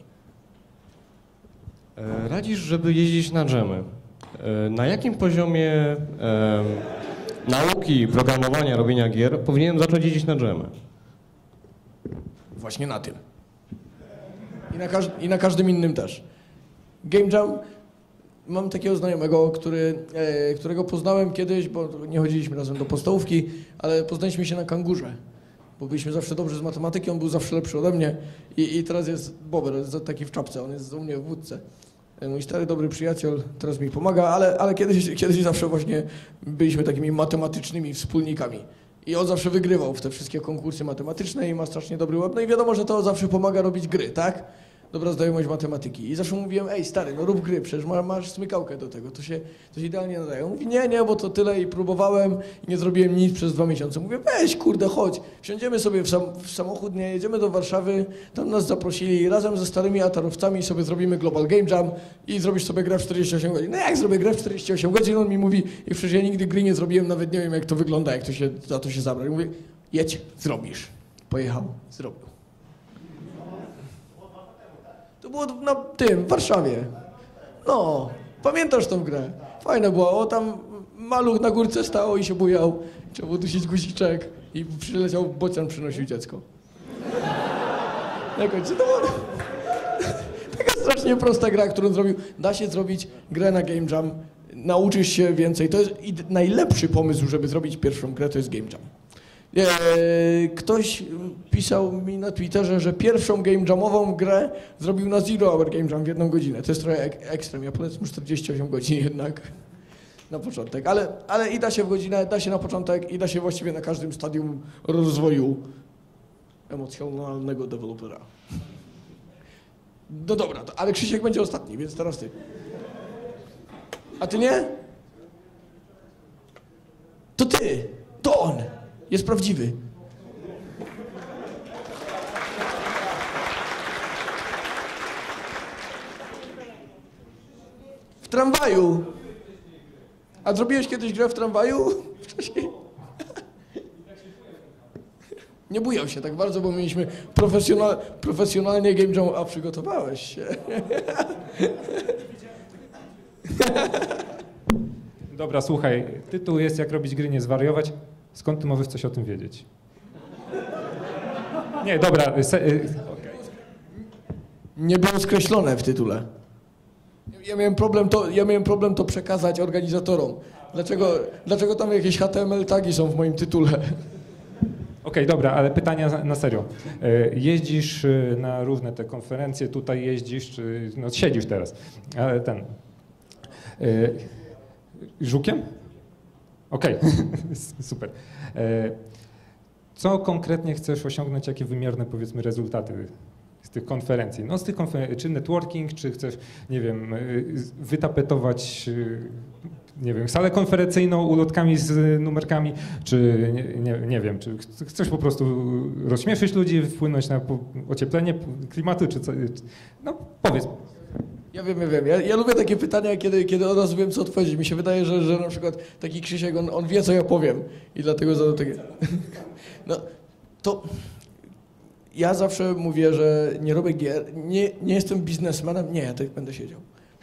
Radzisz, żeby jeździć na dżemy. Na jakim poziomie e, nauki, programowania, robienia gier powinienem zacząć jeździć na dżemy? Właśnie na tym. I na, każ- I na każdym innym też. Game Jam, mam takiego znajomego, który, e, którego poznałem kiedyś, bo nie chodziliśmy razem do podstawówki, ale poznaliśmy się na Kangurze, bo byliśmy zawsze dobrzy z matematyki, on był zawsze lepszy ode mnie i, i teraz jest Bober, jest taki w czapce, on jest u mnie w wódce. Mój stary, dobry przyjaciel, teraz mi pomaga, ale, ale kiedyś, kiedyś zawsze właśnie byliśmy takimi matematycznymi wspólnikami. I on zawsze wygrywał w te wszystkie konkursy matematyczne i ma strasznie dobry łeb. No i wiadomo, że to zawsze pomaga robić gry, tak? Dobra znajomość matematyki. I zawsze mówiłem, ej stary, no rób gry, przecież masz smykałkę do tego, to się, to się idealnie nadaje. On mówi, nie, nie, bo to tyle i próbowałem i nie zrobiłem nic przez dwa miesiące. Mówię, weź kurde, chodź, wsiądziemy sobie w, sam, w samochód, nie, jedziemy do Warszawy, tam nas zaprosili, razem ze starymi atarowcami sobie zrobimy Global Game Jam i zrobisz sobie grę w czterdzieści osiem godzin. No jak zrobię grę w czterdzieści osiem godzin? On mi mówi, i przecież ja nigdy gry nie zrobiłem, nawet nie wiem jak to wygląda, jak to się, za to się zabrać. Mówię, jedź, zrobisz. Pojechał, zrobił. To było na tym, w Warszawie. No, pamiętasz tą grę? Fajna była, o tam maluch na górce stał i się bujał. Trzeba było dusić guziczek i przyleciał bocian, przynosił dziecko. Jakoś, to była taka strasznie prosta gra, którą zrobił. Da się zrobić grę na Game Jam, nauczysz się więcej. To jest najlepszy pomysł, żeby zrobić pierwszą grę, to jest Game Jam. Ktoś pisał mi na Twitterze, że pierwszą game jamową grę zrobił na Zero Hour Game Jam w jedną godzinę. To jest trochę ek ekstrem, ja polecam czterdzieści osiem godzin jednak na początek. Ale, ale i da się w godzinę, da się na początek i da się właściwie na każdym stadium rozwoju emocjonalnego dewelopera. No dobra, to, ale Krzysiek będzie ostatni, więc teraz ty. A ty nie? To ty, to on. Jest prawdziwy. W tramwaju. A zrobiłeś kiedyś grę w tramwaju? Wcześniej? Nie bujał się tak bardzo, bo mieliśmy profesjonal, profesjonalnie game jam, a przygotowałeś się. Dobra, słuchaj, tytuł jest Jak robić gry, nie zwariować. Skąd ty możesz coś o tym wiedzieć? Nie, dobra. Se, okay. Nie było skreślone w tytule. Ja miałem problem to, ja miałem problem to przekazać organizatorom. Dlaczego, dlaczego tam jakieś H T M L tagi są w moim tytule? Okej, okay, dobra, ale pytania na serio. Jeździsz na różne te konferencje, tutaj jeździsz, czy, no siedzisz teraz, ale ten... Żukiem? Okej, okay. Super. Co konkretnie chcesz osiągnąć, jakie wymierne, powiedzmy, rezultaty z tych konferencji? No z tych konferencji, czy networking, czy chcesz, nie wiem, wytapetować, nie wiem, salę konferencyjną ulotkami z numerkami, czy nie, nie, nie wiem, czy chcesz po prostu rozśmieszyć ludzi, wpłynąć na ocieplenie klimatu, czy co? No powiedz. Ja wiem, ja wiem. Ja, ja lubię takie pytania, kiedy, kiedy od razu wiem, co odpowiedzieć. Mi się wydaje, że, że na przykład taki Krzysiek, on, on wie, co ja powiem i dlatego zadał takie... No, to... Ja zawsze mówię, że nie robię gier, nie, nie jestem biznesmenem, nie, ja tak będę siedział.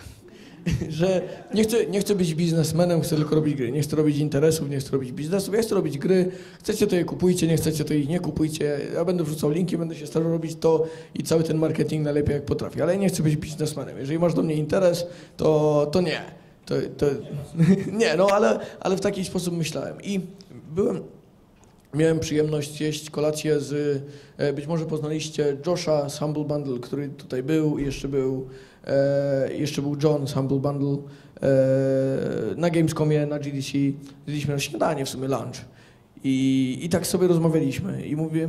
Że nie chcę, nie chcę być biznesmenem, chcę tylko robić gry. Nie chcę robić interesów, nie chcę robić biznesów, ja chcę robić gry. Chcecie to je kupujcie, nie chcecie to ich nie kupujcie. Ja będę wrzucał linki, będę się starał robić to i cały ten marketing najlepiej jak potrafię. Ale ja nie chcę być biznesmenem. Jeżeli masz do mnie interes, to, to nie. To, to, nie, no ale, ale w taki sposób myślałem. I byłem... Miałem przyjemność jeść kolację z, być może poznaliście Josha z Humble Bundle, który tutaj był, i jeszcze był, e, jeszcze był John z Humble Bundle. E, na Gamescomie, na G D C, zjedliśmy na śniadanie, w sumie lunch. I, i tak sobie rozmawialiśmy i mówię,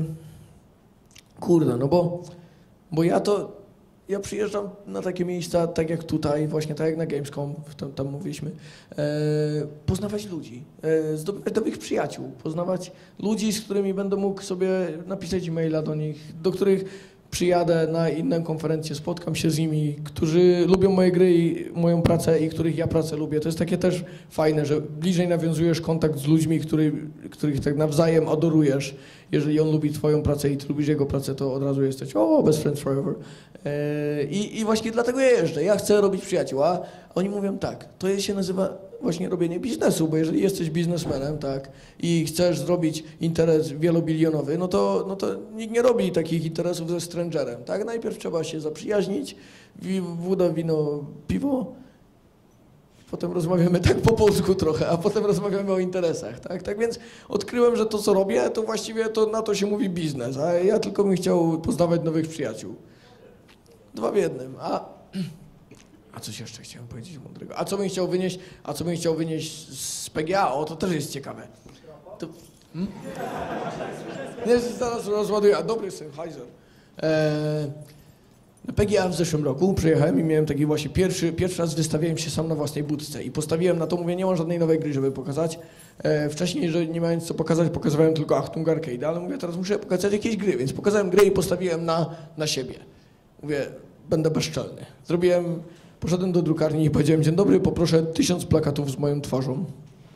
kurde, no bo, bo ja to, ja przyjeżdżam na takie miejsca, tak jak tutaj, właśnie tak jak na Gamescom, tam, tam mówiliśmy, e, poznawać ludzi, e, zdobywać nowych przyjaciół, poznawać ludzi, z którymi będę mógł sobie napisać e-maila do nich, do których przyjadę na inną konferencję, spotkam się z nimi, którzy lubią moje gry i moją pracę i których ja pracę lubię. To jest takie też fajne, że bliżej nawiązujesz kontakt z ludźmi, który, których tak nawzajem adorujesz. Jeżeli on lubi twoją pracę i ty lubisz jego pracę, to od razu jesteś, o, best friends forever. I, I właśnie dlatego ja jeżdżę. Ja chcę robić przyjaciół, a oni mówią tak, to się nazywa właśnie robienie biznesu, bo jeżeli jesteś biznesmenem, tak, i chcesz zrobić interes wielobilionowy, no to, no to nikt nie robi takich interesów ze strangerem, tak? Najpierw trzeba się zaprzyjaźnić, woda, wino, piwo potem rozmawiamy tak po polsku trochę, a potem rozmawiamy o interesach, tak? Tak więc odkryłem, że to, co robię, to właściwie to na to się mówi biznes, a ja tylko bym chciał poznawać nowych przyjaciół. Dwa w jednym, a... A coś jeszcze chciałem powiedzieć mądrego. A co bym chciał wynieść, a co bym chciał wynieść z P G A? O, to też jest ciekawe. To... Hmm? Nie, zaraz rozładuję. A dobry Sennheiser. Eee, na P G A w zeszłym roku przyjechałem i miałem taki właśnie pierwszy, pierwszy raz wystawiałem się sam na własnej budce i postawiłem na to, mówię, nie mam żadnej nowej gry, żeby pokazać. Eee, wcześniej, że nie mając co pokazać, pokazywałem tylko Achtung Arcade, ale mówię, teraz muszę pokazać jakieś gry, więc pokazałem grę i postawiłem na, na siebie. Mówię, będę bezczelny. Zrobiłem... Poszedłem do drukarni i powiedziałem, dzień dobry, poproszę tysiąc plakatów z moją twarzą.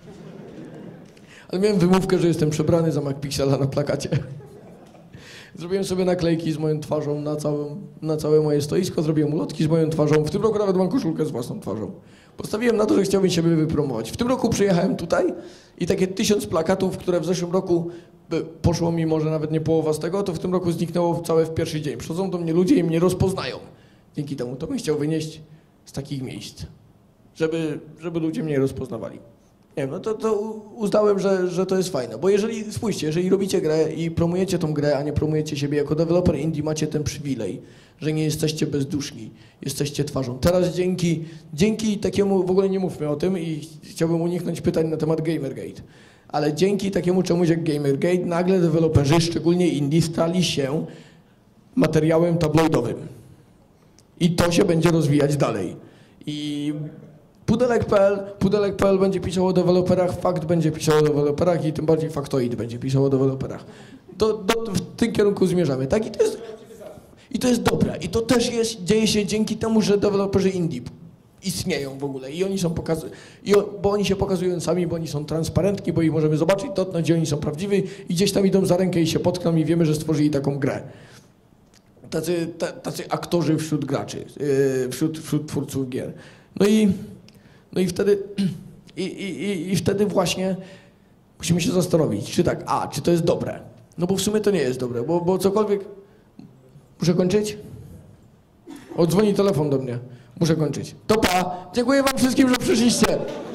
Ale miałem wymówkę, że jestem przebrany za MacPixela na plakacie. Zrobiłem sobie naklejki z moją twarzą na, całą, na całe moje stoisko, zrobiłem ulotki z moją twarzą. W tym roku nawet mam koszulkę z własną twarzą. Postawiłem na to, że chciałbym siebie wypromować. W tym roku przyjechałem tutaj i takie tysiąc plakatów, które w zeszłym roku poszło mi może nawet nie połowa z tego, to w tym roku zniknęło całe w pierwszy dzień. Przychodzą do mnie ludzie i mnie rozpoznają. Dzięki temu to bym chciał wynieść z takich miejsc, żeby, żeby ludzie mnie rozpoznawali. Nie wiem, no to, to uznałem, że, że to jest fajne, bo jeżeli, spójrzcie, jeżeli robicie grę i promujecie tą grę, a nie promujecie siebie jako deweloper indie, macie ten przywilej, że nie jesteście bezduszni, jesteście twarzą. Teraz dzięki, dzięki takiemu, w ogóle nie mówmy o tym i chciałbym uniknąć pytań na temat Gamergate, ale dzięki takiemu czemuś jak Gamergate nagle deweloperzy, szczególnie indie, stali się materiałem tabloidowym. I to się będzie rozwijać dalej. I Pudelek kropka pe el, Pudelek kropka pe el będzie pisał o deweloperach, Fakt będzie pisał o deweloperach i tym bardziej Faktoid będzie pisał o deweloperach. Do, do, w tym kierunku zmierzamy, tak? I to jest, i to jest dobre. I to też jest, dzieje się dzięki temu, że deweloperzy indie istnieją w ogóle i oni są pokazują, bo oni się pokazują sami, bo oni są transparentni, bo ich możemy zobaczyć, dotknąć, gdzie oni są prawdziwi i gdzieś tam idą za rękę i się potkną i wiemy, że stworzyli taką grę. Tacy, tacy aktorzy wśród graczy, yy, wśród, wśród twórców gier. No i, no i wtedy, i, i, i wtedy właśnie musimy się zastanowić, czy tak, a, czy to jest dobre. No bo w sumie to nie jest dobre, bo, bo cokolwiek... Muszę kończyć? O, dzwoni telefon do mnie. Muszę kończyć. To pa! Dziękuję wam wszystkim, że przyszliście.